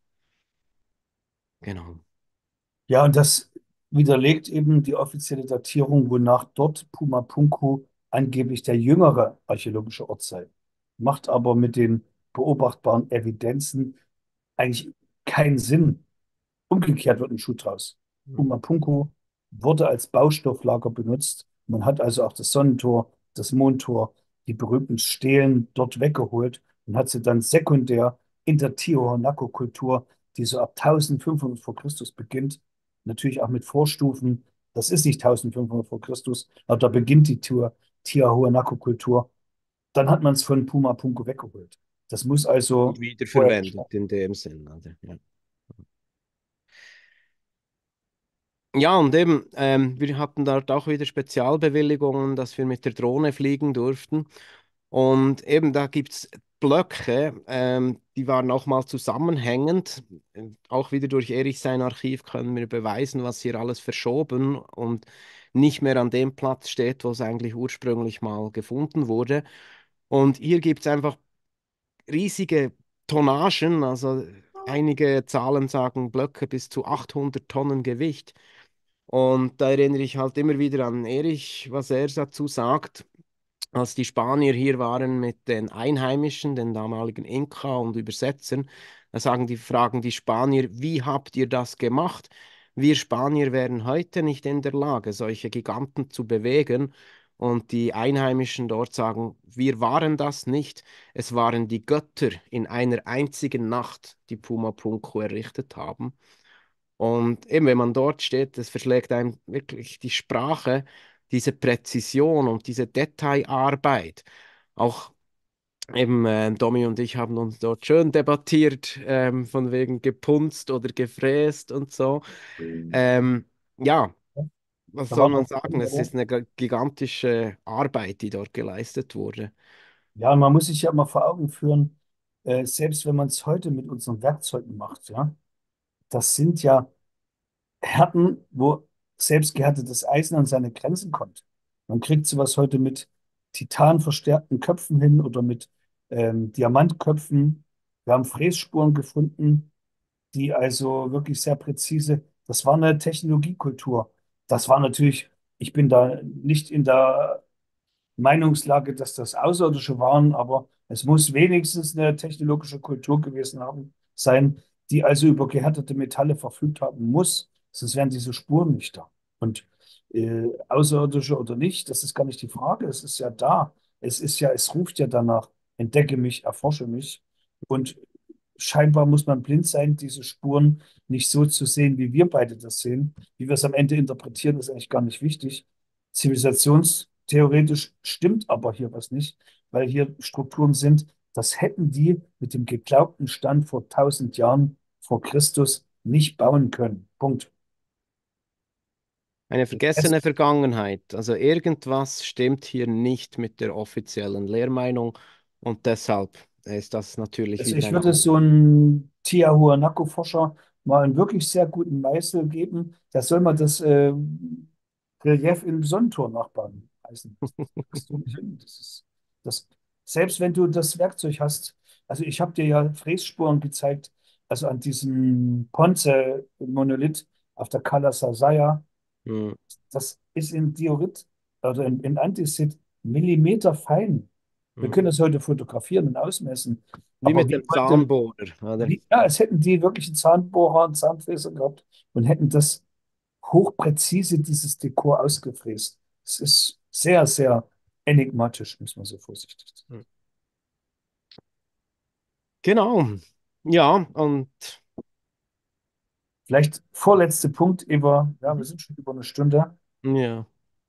Genau. Ja, und das widerlegt eben die offizielle Datierung, wonach dort Pumapunku angeblich der jüngere archäologische Ort sei. Macht aber mit den beobachtbaren Evidenzen eigentlich keinen Sinn. Umgekehrt wird ein Schuh draus. Pumapunku wurde als Baustofflager benutzt. Man hat also auch das Sonnentor, das Mondtor, die berühmten Stelen dort weggeholt und hat sie dann sekundär in der Tiahuanaco-Kultur, die so ab eintausendfünfhundert vor Christus beginnt, natürlich auch mit Vorstufen. Das ist nicht eintausendfünfhundert vor Christus, aber da beginnt die Tiahuanaco-Kultur. Dann hat man es von Pumapunku weggeholt. Das muss Und also vorher wiederverwendet gestanden. in dem Sinn. Also, ja. Ja, und eben, ähm, wir hatten dort auch wieder Spezialbewilligungen, dass wir mit der Drohne fliegen durften. Und eben da gibt es Blöcke, ähm, die waren auch mal zusammenhängend. Äh, Auch wieder durch Erich sein Archiv können wir beweisen, was hier alles verschoben und nicht mehr an dem Platz steht, wo es eigentlich ursprünglich mal gefunden wurde. Und hier gibt es einfach riesige Tonnagen, also einige Zahlen sagen Blöcke bis zu achthundert Tonnen Gewicht. Und da erinnere ich halt immer wieder an Erich, was er dazu sagt, als die Spanier hier waren mit den Einheimischen, den damaligen Inka und Übersetzern. Da sagen die, fragen die Spanier, wie habt ihr das gemacht? Wir Spanier wären heute nicht in der Lage, solche Giganten zu bewegen. Und die Einheimischen dort sagen, wir waren das nicht. Es waren die Götter in einer einzigen Nacht, die Pumapunku errichtet haben. Und eben, wenn man dort steht, das verschlägt einem wirklich die Sprache, diese Präzision und diese Detailarbeit. Auch eben, äh, Domi und ich haben uns dort schön debattiert, ähm, von wegen gepunzt oder gefräst und so. Ähm, ja, was Da soll waren man auch sagen? Es ist Veränderungen. eine gi- gigantische Arbeit, die dort geleistet wurde. Ja, und man muss sich ja immer vor Augen führen, äh, selbst wenn man es heute mit unseren Werkzeugen macht, ja, das sind ja Härten, wo selbst gehärtetes Eisen an seine Grenzen kommt. Man kriegt sowas heute mit titanverstärkten Köpfen hin oder mit ähm, Diamantköpfen. Wir haben Frässpuren gefunden, die also wirklich sehr präzise, das war eine Technologiekultur. Das war natürlich, ich bin da nicht in der Meinungslage, dass das Außerirdische waren, aber es muss wenigstens eine technologische Kultur gewesen haben, sein, die also über gehärtete Metalle verfügt haben muss, sonst wären diese Spuren nicht da. Und äh, Außerirdische oder nicht, das ist gar nicht die Frage, es ist ja da. Es ist ja, es ruft ja danach, entdecke mich, erforsche mich. Und scheinbar muss man blind sein, diese Spuren nicht so zu sehen, wie wir beide das sehen. Wie wir es am Ende interpretieren, ist eigentlich gar nicht wichtig. Zivilisationstheoretisch stimmt aber hier was nicht, weil hier Strukturen sind, das hätten die mit dem geglaubten Stand vor tausend Jahren vor Christus nicht bauen können. Punkt. Eine Es, vergessene Vergangenheit. Also irgendwas stimmt hier nicht mit der offiziellen Lehrmeinung und deshalb ist das natürlich also wieder ich ein würde anderes. so einen Tiahuanaco-Forscher mal einen wirklich sehr guten Meißel geben. Der soll mal das äh, Relief im Sonnentor nachbauen. Heißen. Das kriegst du nicht hin. Das ist, das, selbst wenn du das Werkzeug hast, also ich habe dir ja Frässpuren gezeigt, also an diesem Ponce-Monolith auf der Kala Sasaya, Hm. das ist in Diorit oder in, in Andesit Millimeter fein. Wir Hm. können das heute fotografieren und ausmessen. Wie Aber mit wie dem heute, Zahnbohrer, oder? wie, ja, als hätten die wirklich einen Zahnbohrer und Zahnfräser gehabt und hätten das hochpräzise, dieses Dekor ausgefräst. Es ist sehr, sehr enigmatisch, muss man so vorsichtig sagen. Hm. Genau. Ja, und Vielleicht vorletzter Punkt über, ja, wir mhm. sind schon über eine Stunde. Ja.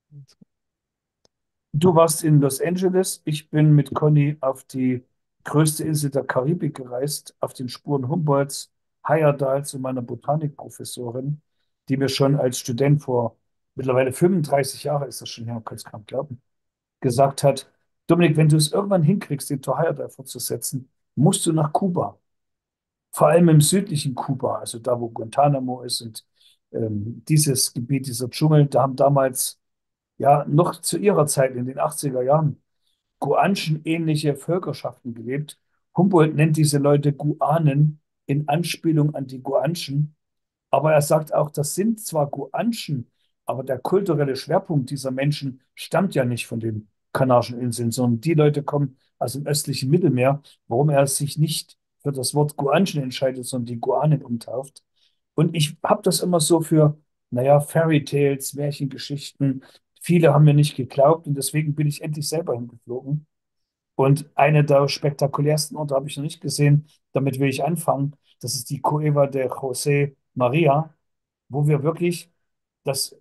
Du warst in Los Angeles. Ich bin mit Conny auf die größte Insel der Karibik gereist, auf den Spuren Humboldts, Heyerdahls und meiner Botanikprofessorin, die mir schon als Student vor mittlerweile fünfunddreißig Jahre ist das schon her, man kann es kaum glauben, gesagt hat, Dominik, wenn du es irgendwann hinkriegst, den Tor Heyerdahl fortzusetzen, musst du nach Kuba. Vor allem im südlichen Kuba, also da, wo Guantanamo ist und ähm, dieses Gebiet, dieser Dschungel, da haben damals ja noch zu ihrer Zeit in den achtziger Jahren Guanchen-ähnliche Völkerschaften gelebt. Humboldt nennt diese Leute Guanen in Anspielung an die Guanchen. Aber er sagt auch, das sind zwar Guanchen, aber der kulturelle Schwerpunkt dieser Menschen stammt ja nicht von den Kanarischen Inseln, sondern die Leute kommen aus dem östlichen Mittelmeer, warum er sich nicht für das Wort Guanchen entscheidet, sondern die Guanen umtauft. Und ich habe das immer so für, naja, Fairy Tales, Märchengeschichten. Viele haben mir nicht geglaubt und deswegen bin ich endlich selber hingeflogen. Und eine der spektakulärsten Orte habe ich noch nicht gesehen. Damit will ich anfangen. Das ist die Cueva de José María, wo wir wirklich das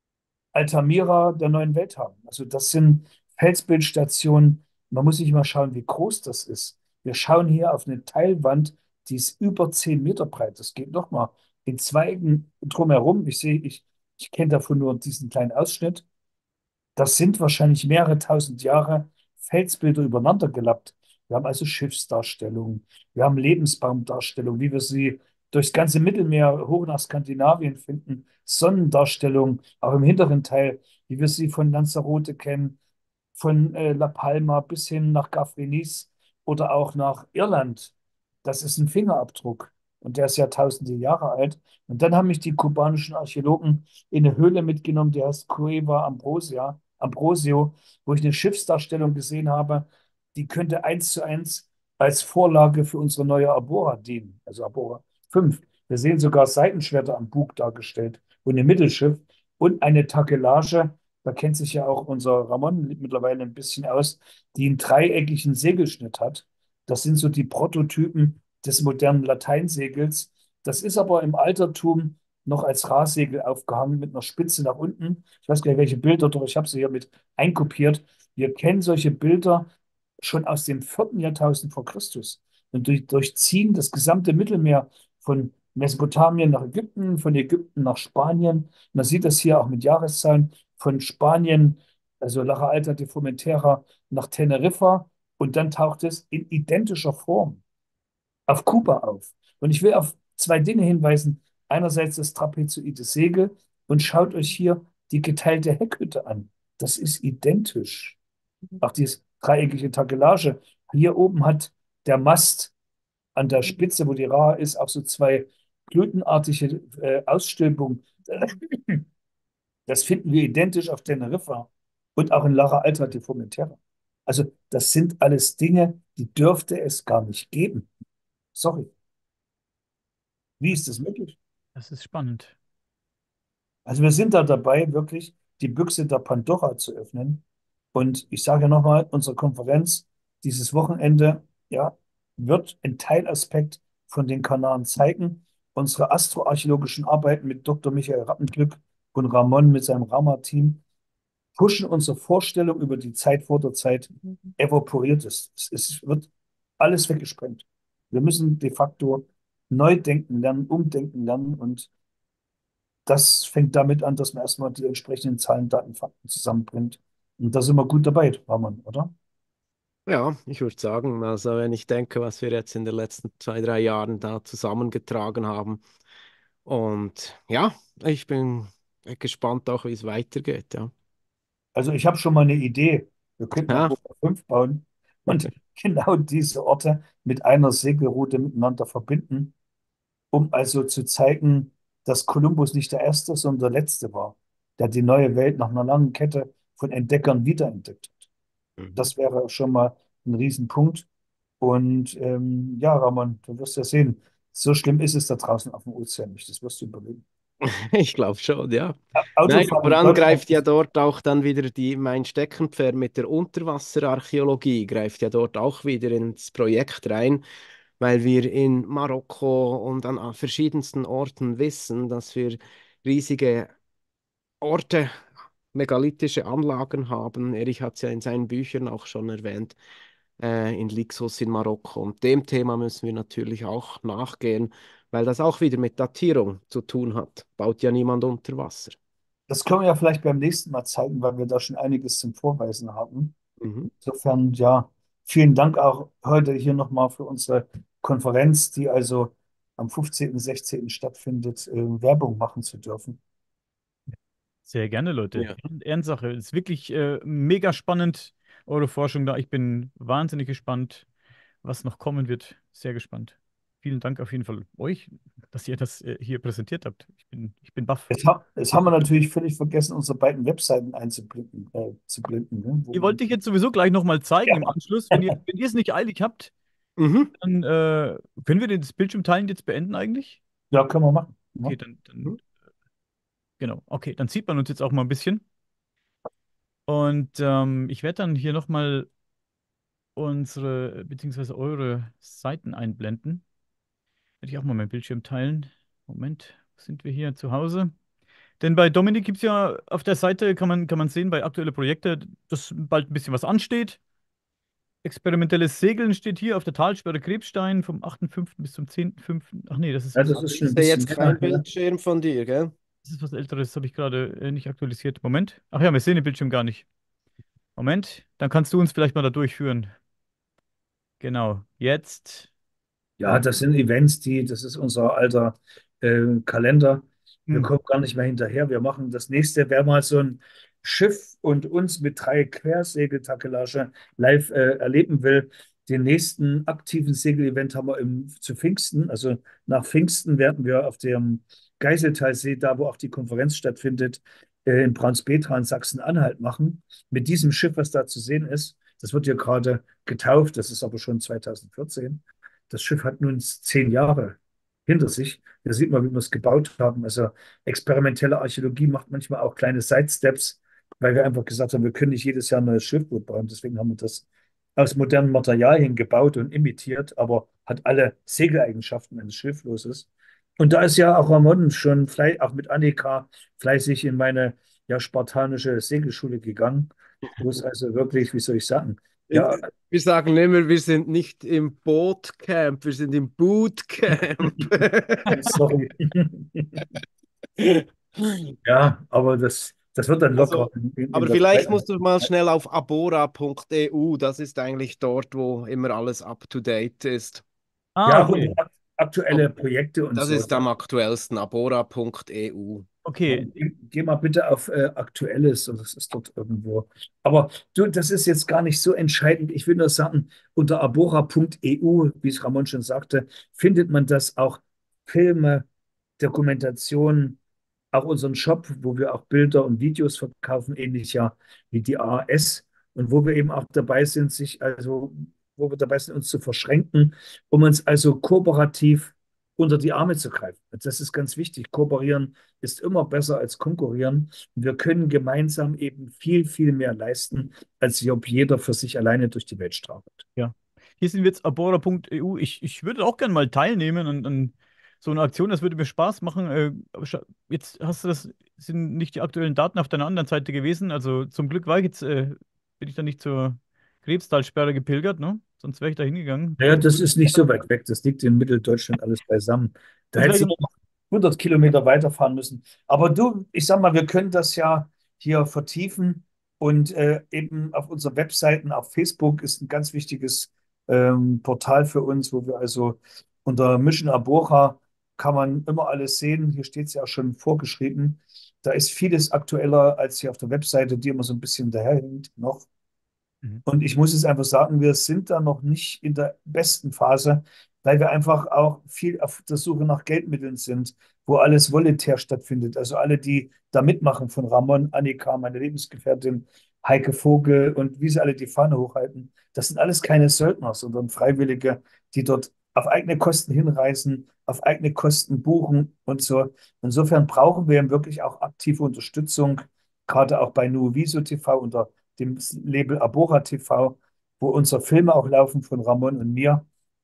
Altamira der neuen Welt haben. Also das sind Felsbildstationen. Man muss sich mal schauen, wie groß das ist. Wir schauen hier auf eine Teilwand, die ist über zehn Meter breit. Das geht noch mal in Zweigen drumherum. Ich sehe, ich, ich kenne davon nur diesen kleinen Ausschnitt. Das sind wahrscheinlich mehrere tausend Jahre Felsbilder übereinander gelappt. Wir haben also Schiffsdarstellungen, wir haben Lebensbaumdarstellungen, wie wir sie durchs ganze Mittelmeer hoch nach Skandinavien finden, Sonnendarstellungen, auch im hinteren Teil, wie wir sie von Lanzarote kennen, von äh, La Palma bis hin nach Gafrinis oder auch nach Irland. Das ist ein Fingerabdruck und der ist ja tausende Jahre alt. Und dann haben mich die kubanischen Archäologen in eine Höhle mitgenommen, die heißt Cueva Ambrosia, Ambrosio, wo ich eine Schiffsdarstellung gesehen habe, die könnte eins zu eins als Vorlage für unsere neue Abora dienen, also Abora fünf. Wir sehen sogar Seitenschwerter am Bug dargestellt und ein Mittelschiff und eine Takelage. Da kennt sich ja auch unser Ramon mittlerweile ein bisschen aus, die einen dreieckigen Segelschnitt hat. Das sind so die Prototypen des modernen Lateinsegels. Das ist aber im Altertum noch als Rahsegel aufgehangen mit einer Spitze nach unten. Ich weiß gar nicht, welche Bilder, doch ich habe sie hier mit einkopiert. Wir kennen solche Bilder schon aus dem vierten Jahrtausend vor Christus und durch, durchziehen das gesamte Mittelmeer von Mesopotamien nach Ägypten, von Ägypten nach Spanien. Man sieht das hier auch mit Jahreszahlen von Spanien, also Lacha Alta de Formentera, nach Teneriffa und dann taucht es in identischer Form auf Kuba auf. Und ich will auf zwei Dinge hinweisen. Einerseits das trapezoide Segel und schaut euch hier die geteilte Heckhütte an. Das ist identisch. Auch diese dreieckige Takelage. Hier oben hat der Mast an der Spitze, wo die Ra ist, auch so zwei blütenartige äh, Ausstülpungen. Das finden wir identisch auf Teneriffa und auch in Lara Alta de Formentera. Also das sind alles Dinge, die dürfte es gar nicht geben. Sorry. Wie ist das möglich? Das ist spannend. Also wir sind da dabei, wirklich die Büchse der Pandora zu öffnen. Und ich sage nochmal, unsere Konferenz dieses Wochenende, ja, wird einen Teilaspekt von den Kanaren zeigen. Unsere astroarchäologischen Arbeiten mit Doktor Michael Rappenglück und Ramon mit seinem Rama-Team pushen unsere Vorstellung über die Zeit vor der Zeit evaporiert ist. Es, es wird alles weggesprengt. Wir müssen de facto neu denken lernen, umdenken lernen. Und das fängt damit an, dass man erstmal die entsprechenden Zahlen, Daten, Fakten zusammenbringt. Und da sind wir gut dabei, Rahman, oder? Ja, ich würde sagen, also wenn ich denke, was wir jetzt in den letzten zwei, drei Jahren da zusammengetragen haben. Und ja, ich bin gespannt auch, wie es weitergeht, ja. Also ich habe schon mal eine Idee. Wir könnten Ja, Aruba fünf bauen und genau diese Orte mit einer Segelroute miteinander verbinden, um also zu zeigen, dass Kolumbus nicht der Erste, sondern der Letzte war, der die neue Welt nach einer langen Kette von Entdeckern wiederentdeckt hat. mhm. Das wäre schon mal ein Riesenpunkt. Und ähm, ja, Ramon, du wirst ja sehen, so schlimm ist es da draußen auf dem Ozean nicht. Das wirst du überleben. Ich glaube schon, ja. Nein, Autofahren in voran Deutschland greift ja ist, dort auch dann wieder die, mein Steckenpferd mit der Unterwasserarchäologie, greift ja dort auch wieder ins Projekt rein, weil wir in Marokko und an verschiedensten Orten wissen, dass wir riesige Orte, megalithische Anlagen haben. Erich hat es ja in seinen Büchern auch schon erwähnt, äh, in Lixos in Marokko. Und dem Thema müssen wir natürlich auch nachgehen, weil das auch wieder mit Datierung zu tun hat. Baut ja niemand unter Wasser. das können wir ja vielleicht beim nächsten Mal zeigen, weil wir da schon einiges zum Vorweisen haben. Mhm. Insofern, ja, vielen Dank auch heute hier nochmal für unsere Konferenz, die also am fünfzehnten, sechzehnten stattfindet, äh, Werbung machen zu dürfen. Sehr gerne, Leute. Ja. Ehrensache. Ist wirklich äh, mega spannend, eure Forschung da. Ich bin wahnsinnig gespannt, was noch kommen wird. Sehr gespannt. Vielen Dank auf jeden Fall euch, dass ihr das äh, hier präsentiert habt. Ich bin, ich bin baff. Jetzt, ha jetzt haben wir natürlich völlig vergessen, unsere beiden Webseiten einzublenden, äh, zu blenden, ne? Wo Die man, wollte ich jetzt sowieso gleich nochmal zeigen im ja. Anschluss. Wenn ihr, wenn ihr es nicht eilig habt, Mhm. dann äh, können wir das Bildschirm teilen jetzt beenden eigentlich? Ja, können wir machen. Okay, Ja. dann, dann, genau. Okay, dann sieht man uns jetzt auch mal ein bisschen. Und ähm, ich werde dann hier nochmal unsere, beziehungsweise eure Seiten einblenden. Werde ich auch mal meinen Bildschirm teilen. Moment, sind wir hier zu Hause? Denn bei Dominik gibt es ja auf der Seite, kann man, kann man sehen, bei aktuelle Projekte, dass bald ein bisschen was ansteht. Experimentelles Segeln steht hier auf der Talsperre Krebsstein vom achten fünften bis zum zehnten fünften. Ach nee, das ist Ja, was, das Also ist schon ich ein sehe bisschen jetzt länger kein her. Bildschirm von dir, gell? das ist was Älteres, habe ich gerade äh, nicht aktualisiert. Moment. Ach ja, wir sehen den Bildschirm gar nicht. Moment, dann kannst du uns vielleicht mal da durchführen. Genau, jetzt. Ja, das sind Events, die, das ist unser alter äh, Kalender. Wir Hm. kommen gar nicht mehr hinterher. Wir machen das nächste, wer mal so ein Schiff und uns mit drei Quersegeltakelage live äh, erleben will. Den nächsten aktiven Segelevent haben wir im, zu Pfingsten. Also nach Pfingsten werden wir auf dem Geiseltalsee, da wo auch die Konferenz stattfindet, äh, in Braunsbedra in Sachsen-Anhalt machen. Mit diesem Schiff, was da zu sehen ist. Das wird hier gerade getauft. Das ist aber schon zweitausendvierzehn. Das Schiff hat nun zehn Jahre hinter sich. Da sieht man, wie wir es gebaut haben. Also experimentelle Archäologie macht manchmal auch kleine Sidesteps, weil wir einfach gesagt haben, wir können nicht jedes Jahr ein neues Schiffboot bauen. Deswegen haben wir das aus modernen Materialien gebaut und imitiert, aber hat alle Segeleigenschaften eines Schiffloses. Und da ist ja auch Ramon schon fleißig, auch mit Annika fleißig in meine ja, spartanische Segelschule gegangen, wo es also wirklich, wie soll ich sagen, In, ja, wir sagen immer, wir sind nicht im Bootcamp, wir sind im Bootcamp. sorry. Ja, aber das, das wird dann locker Also, in, in, in aber der vielleicht zweiten. musst du mal schnell auf abora punkt e u, das ist eigentlich dort, wo immer alles up to date ist. Ah, Ja, und okay. aktuelle Projekte und Das so. ist am aktuellsten, abora punkt e u. Ja, Okay. geh, geh mal bitte auf äh, Aktuelles, und das ist dort irgendwo. Aber du, das ist jetzt gar nicht so entscheidend. Ich will nur sagen, unter abora punkt e u, wie es Ramon schon sagte, findet man das auch Filme, Dokumentationen, auch unseren Shop, wo wir auch Bilder und Videos verkaufen, ähnlich ja wie die A S und wo wir eben auch dabei sind, sich also, wo wir dabei sind, uns zu verschränken, um uns also kooperativ unter die Arme zu greifen. Das ist ganz wichtig. Kooperieren ist immer besser als konkurrieren. Und wir können gemeinsam eben viel, viel mehr leisten, als ob jeder für sich alleine durch die Welt strauchelt. Ja. Hier sind wir jetzt abora punkt e u. Ich, ich würde auch gerne mal teilnehmen an, an so einer Aktion. Das würde mir Spaß machen. Äh, aber scha- jetzt hast du das, sind nicht die aktuellen Daten auf deiner anderen Seite gewesen. Also zum Glück war ich jetzt, äh, bin ich da nicht zur Krebstalsperre gepilgert, ne? sonst wäre ich da hingegangen. Naja, das ist nicht so weit weg. Das liegt in Mitteldeutschland alles beisammen. Da Das wäre hättest du genau. nur noch hundert Kilometer weiterfahren müssen. Aber du, ich sag mal, wir können das ja hier vertiefen und äh, eben auf unseren Webseiten, auf Facebook ist ein ganz wichtiges ähm, Portal für uns, wo wir also unter Mission Arbora kann man immer alles sehen. Hier steht es ja auch schon vorgeschrieben. Da ist vieles aktueller als hier auf der Webseite, die immer so ein bisschen hinterherhinkt noch. Mhm. Und ich muss jetzt einfach sagen, wir sind da noch nicht in der besten Phase, weil wir einfach auch viel auf der Suche nach Geldmitteln sind, wo alles volontär stattfindet. Also alle, die da mitmachen, von Ramon, Annika, meine Lebensgefährtin, Heike Vogel und wie sie alle die Fahne hochhalten, das sind alles keine Söldner, sondern Freiwillige, die dort auf eigene Kosten hinreisen, auf eigene Kosten buchen und so. Insofern brauchen wir wirklich auch aktive Unterstützung, gerade auch bei Nuoviso T V unter dem Label Abora T V, wo unsere Filme auch laufen von Ramon und mir.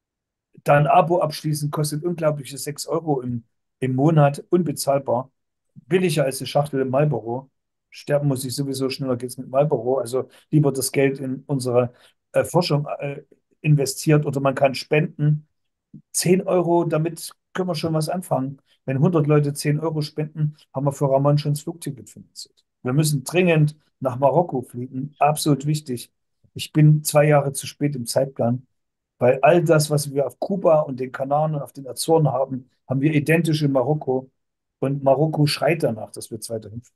Da ein Abo abschließen kostet unglaubliche sechs Euro im, im Monat, unbezahlbar. Billiger als eine Schachtel Marlboro. Sterben muss ich sowieso schneller, geht es mit Marlboro. Also lieber das Geld in unsere äh, Forschung äh, investiert oder man kann spenden. Zehn Euro, damit können wir schon was anfangen. Wenn hundert Leute zehn Euro spenden, haben wir für Ramon schon das Flugticket finanziert. Wir müssen dringend nach Marokko fliegen, absolut wichtig. Ich bin zwei Jahre zu spät im Zeitplan, weil all das, was wir auf Kuba und den Kanaren und auf den Azoren haben, haben wir identisch in Marokko. Und Marokko schreit danach, dass wir zweiter hin.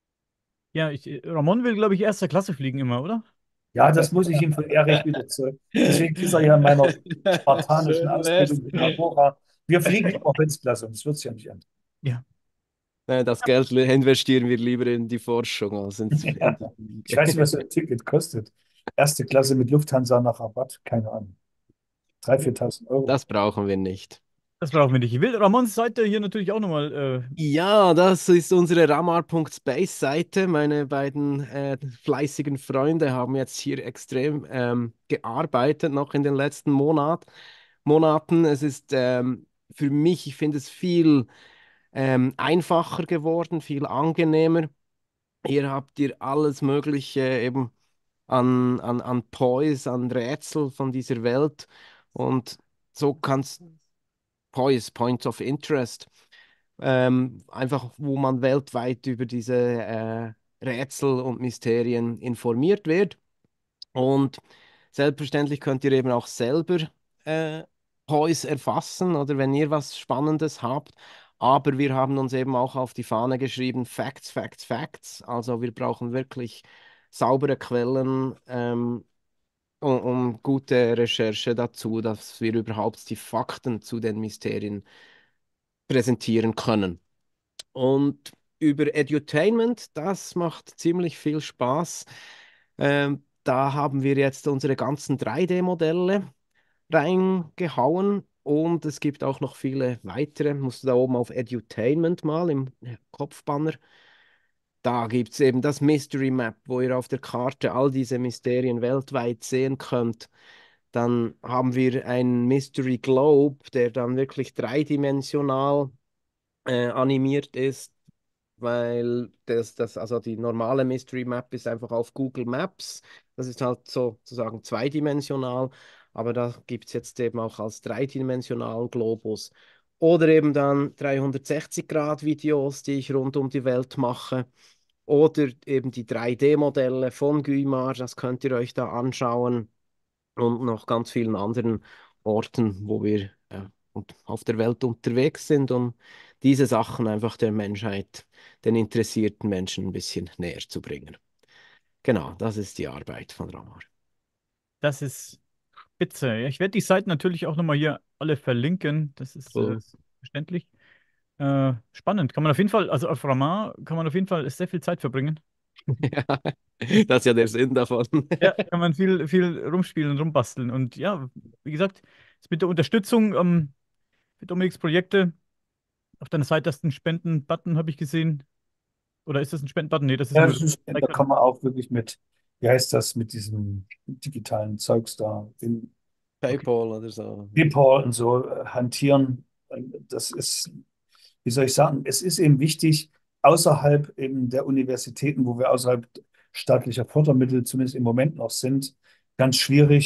Ja, ich, äh, Ramon will, glaube ich, erster Klasse fliegen immer, oder? Ja, das muss ich ihm von Erich wieder zurück. Deswegen ist er ja in meiner spartanischen Schön wär's. Ausbildung in Agora. Wir fliegen immer Holzklasse und das wird sich ja nicht ändern. Ja. Nein, das Geld investieren wir lieber in die Forschung als ins, in Ja. die. Ich weiß nicht, was so ein Ticket kostet. Erste Klasse mit Lufthansa nach Rabatt, keine Ahnung. dreitausend, viertausend Euro. Das brauchen wir nicht. Das brauchen wir nicht. Ich will Ramons Seite hier natürlich auch nochmal. Äh, Ja, das ist unsere ramar.space-Seite. Meine beiden äh, fleißigen Freunde haben jetzt hier extrem ähm, gearbeitet, noch in den letzten Monat, Monaten. Es ist ähm, für mich, ich finde es viel ähm, einfacher geworden, viel angenehmer. Hier habt ihr alles Mögliche eben an, an, an Poise, an Rätsel von dieser Welt. Und so kannst Poise, Point of Interest, ähm, einfach wo man weltweit über diese äh, Rätsel und Mysterien informiert wird. Und selbstverständlich könnt ihr eben auch selber äh, Toys erfassen oder wenn ihr was Spannendes habt. Aber wir haben uns eben auch auf die Fahne geschrieben, Facts, Facts, Facts. Also wir brauchen wirklich saubere Quellen ähm, und, und gute Recherche dazu, dass wir überhaupt die Fakten zu den Mysterien präsentieren können. Und über Edutainment, das macht ziemlich viel Spaß. Ähm, da haben wir jetzt unsere ganzen drei D-Modelle reingehauen und es gibt auch noch viele weitere. Musst du da oben auf Edutainment mal im Kopfbanner. Da gibt es eben das Mystery Map, wo ihr auf der Karte all diese Mysterien weltweit sehen könnt. Dann haben wir einen Mystery Globe, der dann wirklich dreidimensional äh, animiert ist, weil das, das, also die normale Mystery Map ist einfach auf Google Maps. Das ist halt so, sozusagen zweidimensional, aber da gibt es jetzt eben auch als dreidimensionalen Globus. Oder eben dann dreihundertsechzig-Grad-Videos, die ich rund um die Welt mache. Oder eben die drei D-Modelle von Güimar, das könnt ihr euch da anschauen. Und noch ganz vielen anderen Orten, wo wir äh, und auf der Welt unterwegs sind, um diese Sachen einfach der Menschheit, den interessierten Menschen ein bisschen näher zu bringen. Genau, das ist die Arbeit von Ramar. Das ist spitze. Ja, ich werde die Seiten natürlich auch nochmal hier alle verlinken. Das ist äh, Cool. verständlich. Äh, spannend. Kann man auf jeden Fall, also auf Ramar kann man auf jeden Fall sehr viel Zeit verbringen. Ja, das ist ja der Sinn davon. Ja, kann man viel, viel rumspielen und rumbasteln. Und ja, wie gesagt, jetzt mit der Unterstützung ähm, für Dominiks Projekte, auf deiner Seite hast du einen Spenden-Button, habe ich gesehen. Oder ist das ein Spenden-Button? Nee, das ist Ja, nur das das ist, da Icon. kann man auch wirklich mit, wie heißt das, mit diesem digitalen Zeugs da, in okay, PayPal oder so. PayPal und so äh, hantieren. Das ist, wie soll ich sagen, es ist eben wichtig, außerhalb eben der Universitäten, wo wir außerhalb staatlicher Fördermittel zumindest im Moment noch sind, ganz schwierig.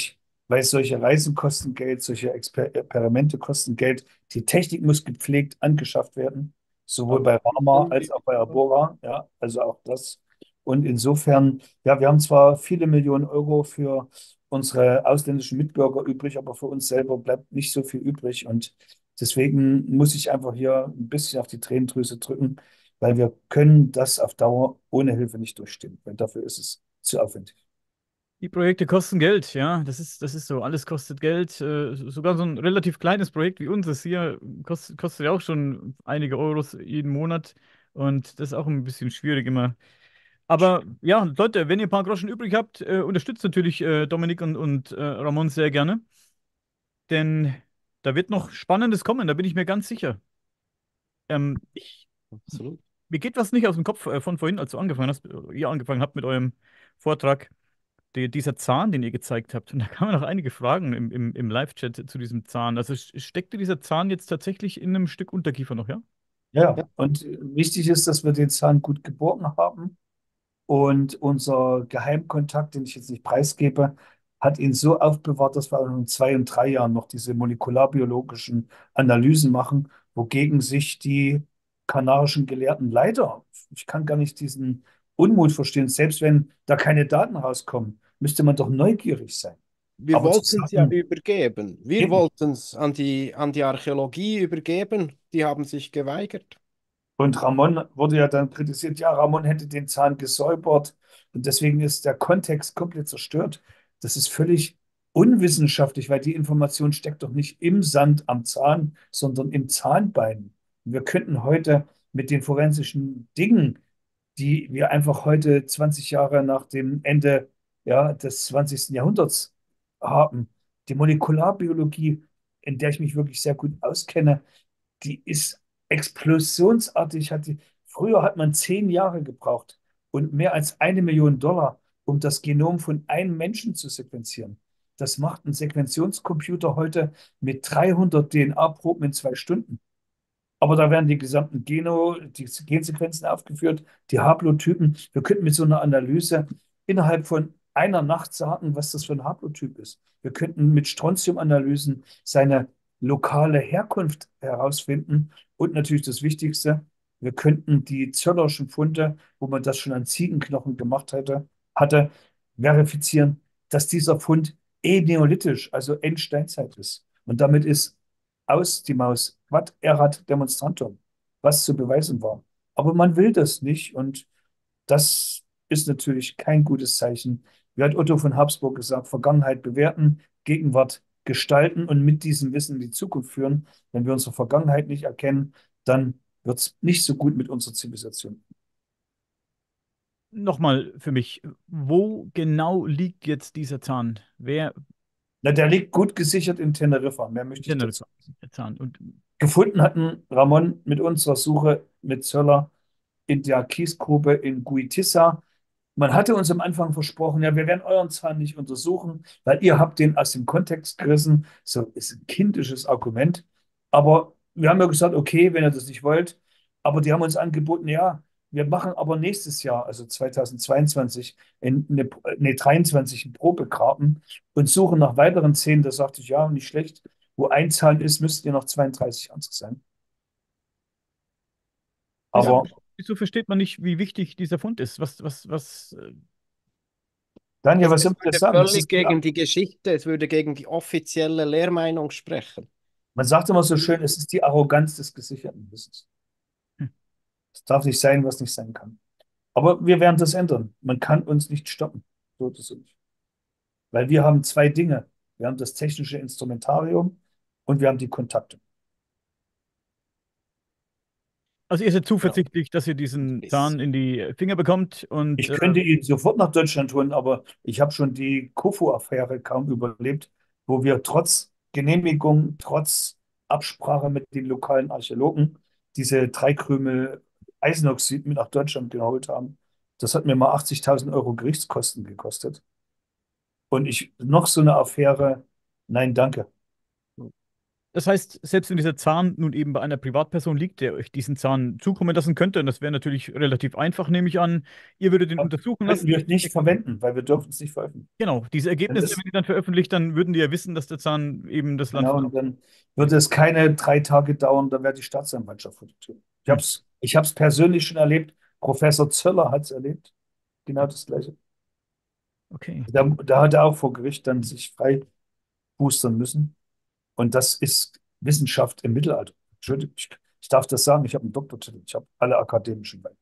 weil solche Reisen kosten Geld, solche Exper Experimente kosten Geld. Die Technik muss gepflegt angeschafft werden, sowohl bei Rama als auch bei Abora, ja, also auch das. Und insofern, ja, wir haben zwar viele Millionen Euro für unsere ausländischen Mitbürger übrig, aber für uns selber bleibt nicht so viel übrig. Und deswegen muss ich einfach hier ein bisschen auf die Tränendrüse drücken, weil wir können das auf Dauer ohne Hilfe nicht durchstehen, weil dafür ist es zu aufwendig. Die Projekte kosten Geld, ja, das ist, das ist so, alles kostet Geld. Äh, sogar so ein relativ kleines Projekt wie unseres hier kostet, kostet ja auch schon einige Euros jeden Monat und das ist auch ein bisschen schwierig immer. Aber ja, Leute, wenn ihr ein paar Groschen übrig habt, äh, unterstützt natürlich äh, Dominik und, und äh, Ramon sehr gerne, denn da wird noch Spannendes kommen, da bin ich mir ganz sicher. Ähm, ich, Absolut. Mir geht was nicht aus dem Kopf äh, von vorhin, als du angefangen hast, äh, ihr angefangen habt mit eurem Vortrag. Die, dieser Zahn, den ihr gezeigt habt, und da kamen noch einige Fragen im, im, im Live-Chat zu diesem Zahn. Also st- steckte dieser Zahn jetzt tatsächlich in einem Stück Unterkiefer noch, ja? Ja, Ja, und wichtig ist, dass wir den Zahn gut geborgen haben. Und unser Geheimkontakt, den ich jetzt nicht preisgebe, hat ihn so aufbewahrt, dass wir in zwei und drei Jahren noch diese molekularbiologischen Analysen machen, wogegen sich die kanarischen Gelehrten leider, ich kann gar nicht diesen Unmut verstehen, selbst wenn da keine Daten rauskommen, müsste man doch neugierig sein. wir Aber zu wollten es ja sagen, übergeben. Wir eben, wollten es an die, an die Archäologie übergeben. Die haben sich geweigert. und Ramon wurde ja dann kritisiert, ja, Ramon hätte den Zahn gesäubert und deswegen ist der Kontext komplett zerstört. Das ist völlig unwissenschaftlich, weil die Information steckt doch nicht im Sand am Zahn, sondern im Zahnbein. Und wir könnten heute mit den forensischen Dingen, die wir einfach heute zwanzig Jahre nach dem Ende, ja, des zwanzigsten. Jahrhunderts haben, die Molekularbiologie, in der ich mich wirklich sehr gut auskenne, die ist explosionsartig. Hat die, früher hat man zehn Jahre gebraucht und mehr als eine Million Dollar, um das Genom von einem Menschen zu sequenzieren. Das macht ein Sequenzierungscomputer heute mit dreihundert D N A-Proben in zwei Stunden. Aber da werden die gesamten Geno, die Gensequenzen aufgeführt, die Haplotypen. Wir könnten mit so einer Analyse innerhalb von einer Nacht sagen, was das für ein Haplotyp ist. Wir könnten mit Strontium-Analysen seine lokale Herkunft herausfinden. Und natürlich das Wichtigste, wir könnten die Zöllerschen Funde, wo man das schon an Ziegenknochen gemacht hatte, hatte, verifizieren, dass dieser Fund eneolithisch, also Endsteinzeit ist. Und damit ist aus die Maus, quod erat demonstrantum, was zu beweisen war. Aber man will das nicht und das ist natürlich kein gutes Zeichen. Wie hat Otto von Habsburg gesagt, Vergangenheit bewerten, Gegenwart gestalten und mit diesem Wissen in die Zukunft führen. Wenn wir unsere Vergangenheit nicht erkennen, dann wird es nicht so gut mit unserer Zivilisation. Nochmal für mich, wo genau liegt jetzt dieser Zahn? Wer Na, der liegt gut gesichert in Teneriffa, mehr möchte ich dazu. Teneriffa, der Zahn? Und Gefunden hatten Ramon mit unserer Suche mit Zöller in der Kiesgrube in Guitissa. Man hatte uns am Anfang versprochen, ja, wir werden euren Zahn nicht untersuchen, weil ihr habt den aus dem Kontext gerissen. So ist ein kindisches Argument. Aber wir haben ja gesagt, okay, wenn ihr das nicht wollt. Aber die haben uns angeboten, ja, wir machen aber nächstes Jahr, also zweitausendzweiundzwanzig, in eine, nee, dreiundzwanzig ein Probegraben und suchen nach weiteren Zähnen. Da sagte ich, ja, nicht schlecht. Wo ein Zahn ist, müssten ihr noch zweiunddreißig andere sein. wieso, Ja, Aber wieso versteht man nicht, wie wichtig dieser Fund ist? Was, was, was, äh, Daniel, es, was soll es ich dir würde sagen? Das völlig ist die, gegen die Geschichte, es würde gegen die offizielle Lehrmeinung sprechen. man sagt immer so schön, es ist die Arroganz des gesicherten Wissens. hm. Es darf nicht sein, was nicht sein kann. Aber wir werden das ändern. Man kann uns nicht stoppen. So ist es nicht. Weil wir haben zwei Dinge. Wir haben das technische Instrumentarium und wir haben die Kontakte. Also ihr seid Ja. zuversichtlich, dass ihr diesen Bis. Zahn in die Finger bekommt und Ich äh, könnte ihn sofort nach Deutschland holen, aber ich habe schon die Kofo-Affäre kaum überlebt, wo wir trotz Genehmigung, trotz Absprache mit den lokalen Archäologen diese drei Krümel Eisenoxid mit nach Deutschland geholt haben. Das hat mir mal achtzigtausend Euro Gerichtskosten gekostet. Und ich noch so eine Affäre, nein, danke. Das heißt, selbst wenn dieser Zahn nun eben bei einer Privatperson liegt, der euch diesen Zahn zukommen lassen könnte, und das wäre natürlich relativ einfach, nehme ich an, ihr würdet ihn Ja, untersuchen könnten lassen. wir nicht verwenden, weil wir dürfen es nicht veröffentlichen. Genau, diese Denn Ergebnisse, wenn das, die dann veröffentlicht, dann würden die ja wissen, dass der Zahn eben das Land genau, verlassen und dann würde es keine drei Tage dauern, da wäre die Staatsanwaltschaft vor der Tür. Ich hat. habe Hm. es ich hab's persönlich schon erlebt. Professor Zöller hat es erlebt. Genau das Gleiche. Okay. Da, da hat er auch vor Gericht dann sich frei boostern müssen. Und das ist Wissenschaft im Mittelalter. Entschuldigung, ich, ich darf das sagen, ich habe einen Doktortitel, ich habe alle akademischen Beine.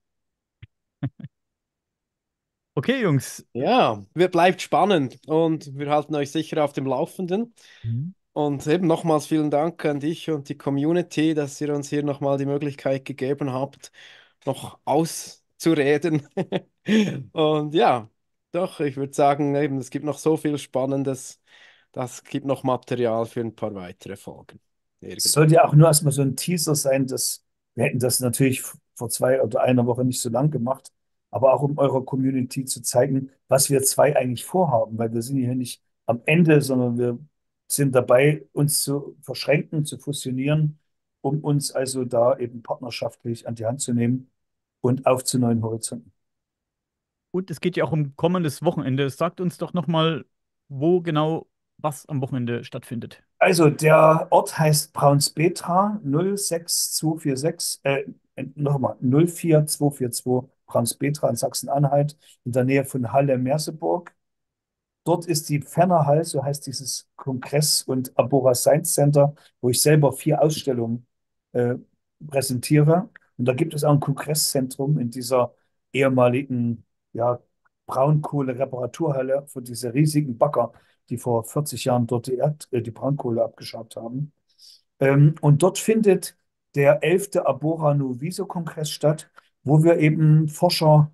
Okay, Jungs. Ja, wird, bleibt spannend und wir halten euch sicher auf dem Laufenden. Mhm. Und eben nochmals vielen Dank an dich und die Community, dass ihr uns hier nochmal die Möglichkeit gegeben habt, noch auszureden. Und ja, doch, ich würde sagen, eben, es gibt noch so viel Spannendes. Das gibt noch Material für ein paar weitere Folgen. Es Irgendwann. sollte ja auch nur erstmal so ein Teaser sein, dass wir hätten das natürlich vor zwei oder einer Woche nicht so lang gemacht, aber auch um eurer Community zu zeigen, was wir zwei eigentlich vorhaben, weil wir sind hier nicht am Ende, sondern wir sind dabei, uns zu verschränken, zu fusionieren, um uns also da eben partnerschaftlich an die Hand zu nehmen und auf zu neuen Horizonten. Und es geht ja auch um kommendes Wochenende. Sagt uns doch nochmal, wo genau was am Wochenende stattfindet. Also der Ort heißt Braunspetra null sechs zwei vier sechs, äh, nochmal null vier zwei vier zwei Braunspetra in Sachsen-Anhalt in der Nähe von Halle-Merseburg. Dort ist die Fernerhall, so heißt dieses Kongress- und Abora Science Center, wo ich selber vier Ausstellungen äh, präsentiere. Und da gibt es auch ein Kongresszentrum in dieser ehemaligen ja, Braunkohle-Reparaturhalle für diese riesigen Bagger, die vor vierzig Jahren dort die, Erd äh, die Braunkohle abgeschabt haben. Ähm, und dort findet der elfte Abora Nuviso-Kongress statt, wo wir eben Forscher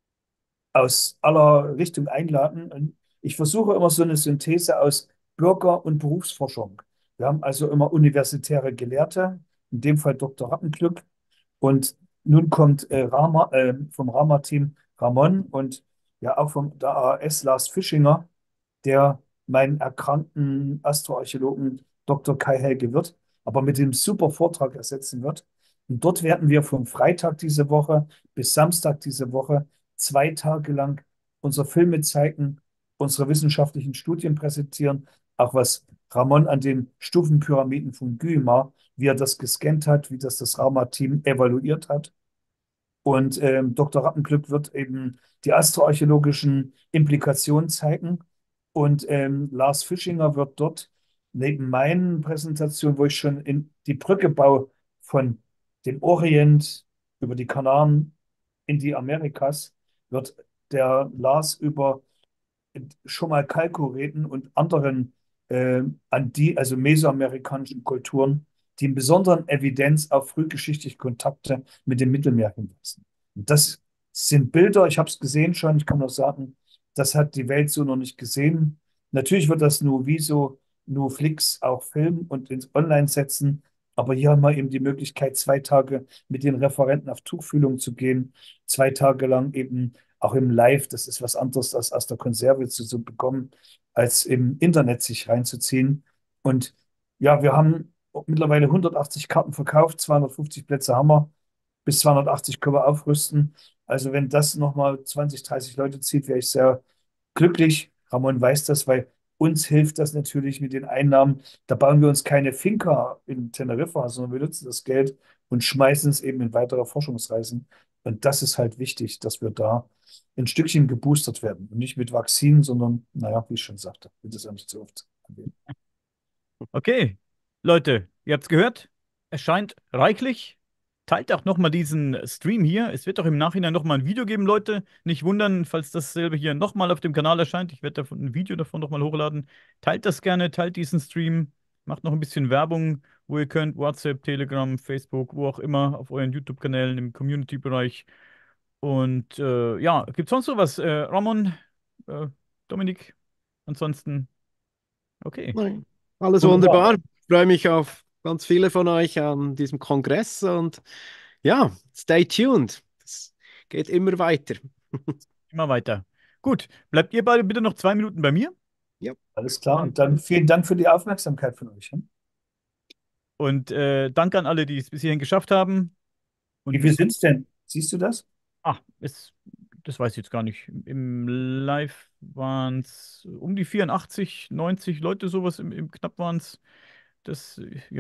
aus aller Richtung einladen. Und ich versuche immer so eine Synthese aus Bürger- und Berufsforschung. Wir haben also immer universitäre Gelehrte, in dem Fall Doktor Rappenglück. Und nun kommt äh, Rama, äh, vom Rama-Team Ramon und ja auch vom der A A S Lars Fischinger, der meinen erkrankten Astroarchäologen Doktor Kai Helge Wirth, aber mit dem super Vortrag ersetzen wird. Und dort werden wir vom Freitag diese Woche bis Samstag diese Woche zwei Tage lang unsere Filme zeigen, unsere wissenschaftlichen Studien präsentieren, auch was Ramon an den Stufenpyramiden von Guimar, wie er das gescannt hat, wie das das Rama-Team evaluiert hat. Und ähm, Doktor Rappenglück wird eben die astroarchäologischen Implikationen zeigen. Und ähm, Lars Fischinger wird dort neben meinen Präsentationen, wo ich schon in die Brücke baue von dem Orient über die Kanaren in die Amerikas, wird der Lars über schon mal Kalkureten und anderen äh, an die, also mesoamerikanischen Kulturen, die in besonderen Evidenz auf frühgeschichtliche Kontakte mit dem Mittelmeer hinweisen. Und das sind Bilder, ich habe es gesehen schon, ich kann nur sagen, das hat die Welt so noch nicht gesehen. Natürlich wird das nur Viso, nur Flix auch filmen und ins Online setzen, aber hier haben wir eben die Möglichkeit, zwei Tage mit den Referenten auf Tuchfühlung zu gehen, zwei Tage lang eben auch im Live, das ist was anderes als aus der Konserve zu, zu bekommen, als im Internet sich reinzuziehen. Und ja, wir haben mittlerweile hundertachtzig Karten verkauft, zweihundertfünfzig Plätze haben wir, bis zweihundertachtzig können wir aufrüsten. Also wenn das nochmal zwanzig, dreißig Leute zieht, wäre ich sehr glücklich. Ramon weiß das, weil uns hilft das natürlich mit den Einnahmen. Da bauen wir uns keine Finca in Teneriffa, sondern wir nutzen das Geld und schmeißen es eben in weitere Forschungsreisen. Und das ist halt wichtig, dass wir da ein Stückchen geboostert werden. Und nicht mit Vakzinen, sondern, naja, wie ich schon sagte, wird das ja nicht so oft erwähnen. Okay, Leute, ihr habt's gehört. Es scheint reichlich. Teilt auch nochmal diesen Stream hier. Es wird auch im Nachhinein nochmal ein Video geben, Leute. Nicht wundern, falls dasselbe hier nochmal auf dem Kanal erscheint. Ich werde davon ein Video davon nochmal hochladen. Teilt das gerne, teilt diesen Stream. Macht noch ein bisschen Werbung, wo ihr könnt. WhatsApp, Telegram, Facebook, wo auch immer, auf euren YouTube-Kanälen, im Community-Bereich. Und äh, ja, gibt's sonst noch was? Äh, Ramon, äh, Dominik, ansonsten, okay. Nein. Alles Wunderbar. wunderbar. Ich freue mich auf ganz viele von euch an diesem Kongress und ja, stay tuned. Es geht immer weiter. Immer weiter. Gut, bleibt ihr beide bitte noch zwei Minuten bei mir. Ja. Alles klar. Und Und dann vielen Dank für die Aufmerksamkeit von euch. Und äh, danke an alle, die es bis hierhin geschafft haben. Wie viel Und sind es denn? Siehst du das? ah, es, das weiß ich jetzt gar nicht. Im Live waren es um die vierundachtzig, neunzig Leute, sowas im, im knapp waren es. Das,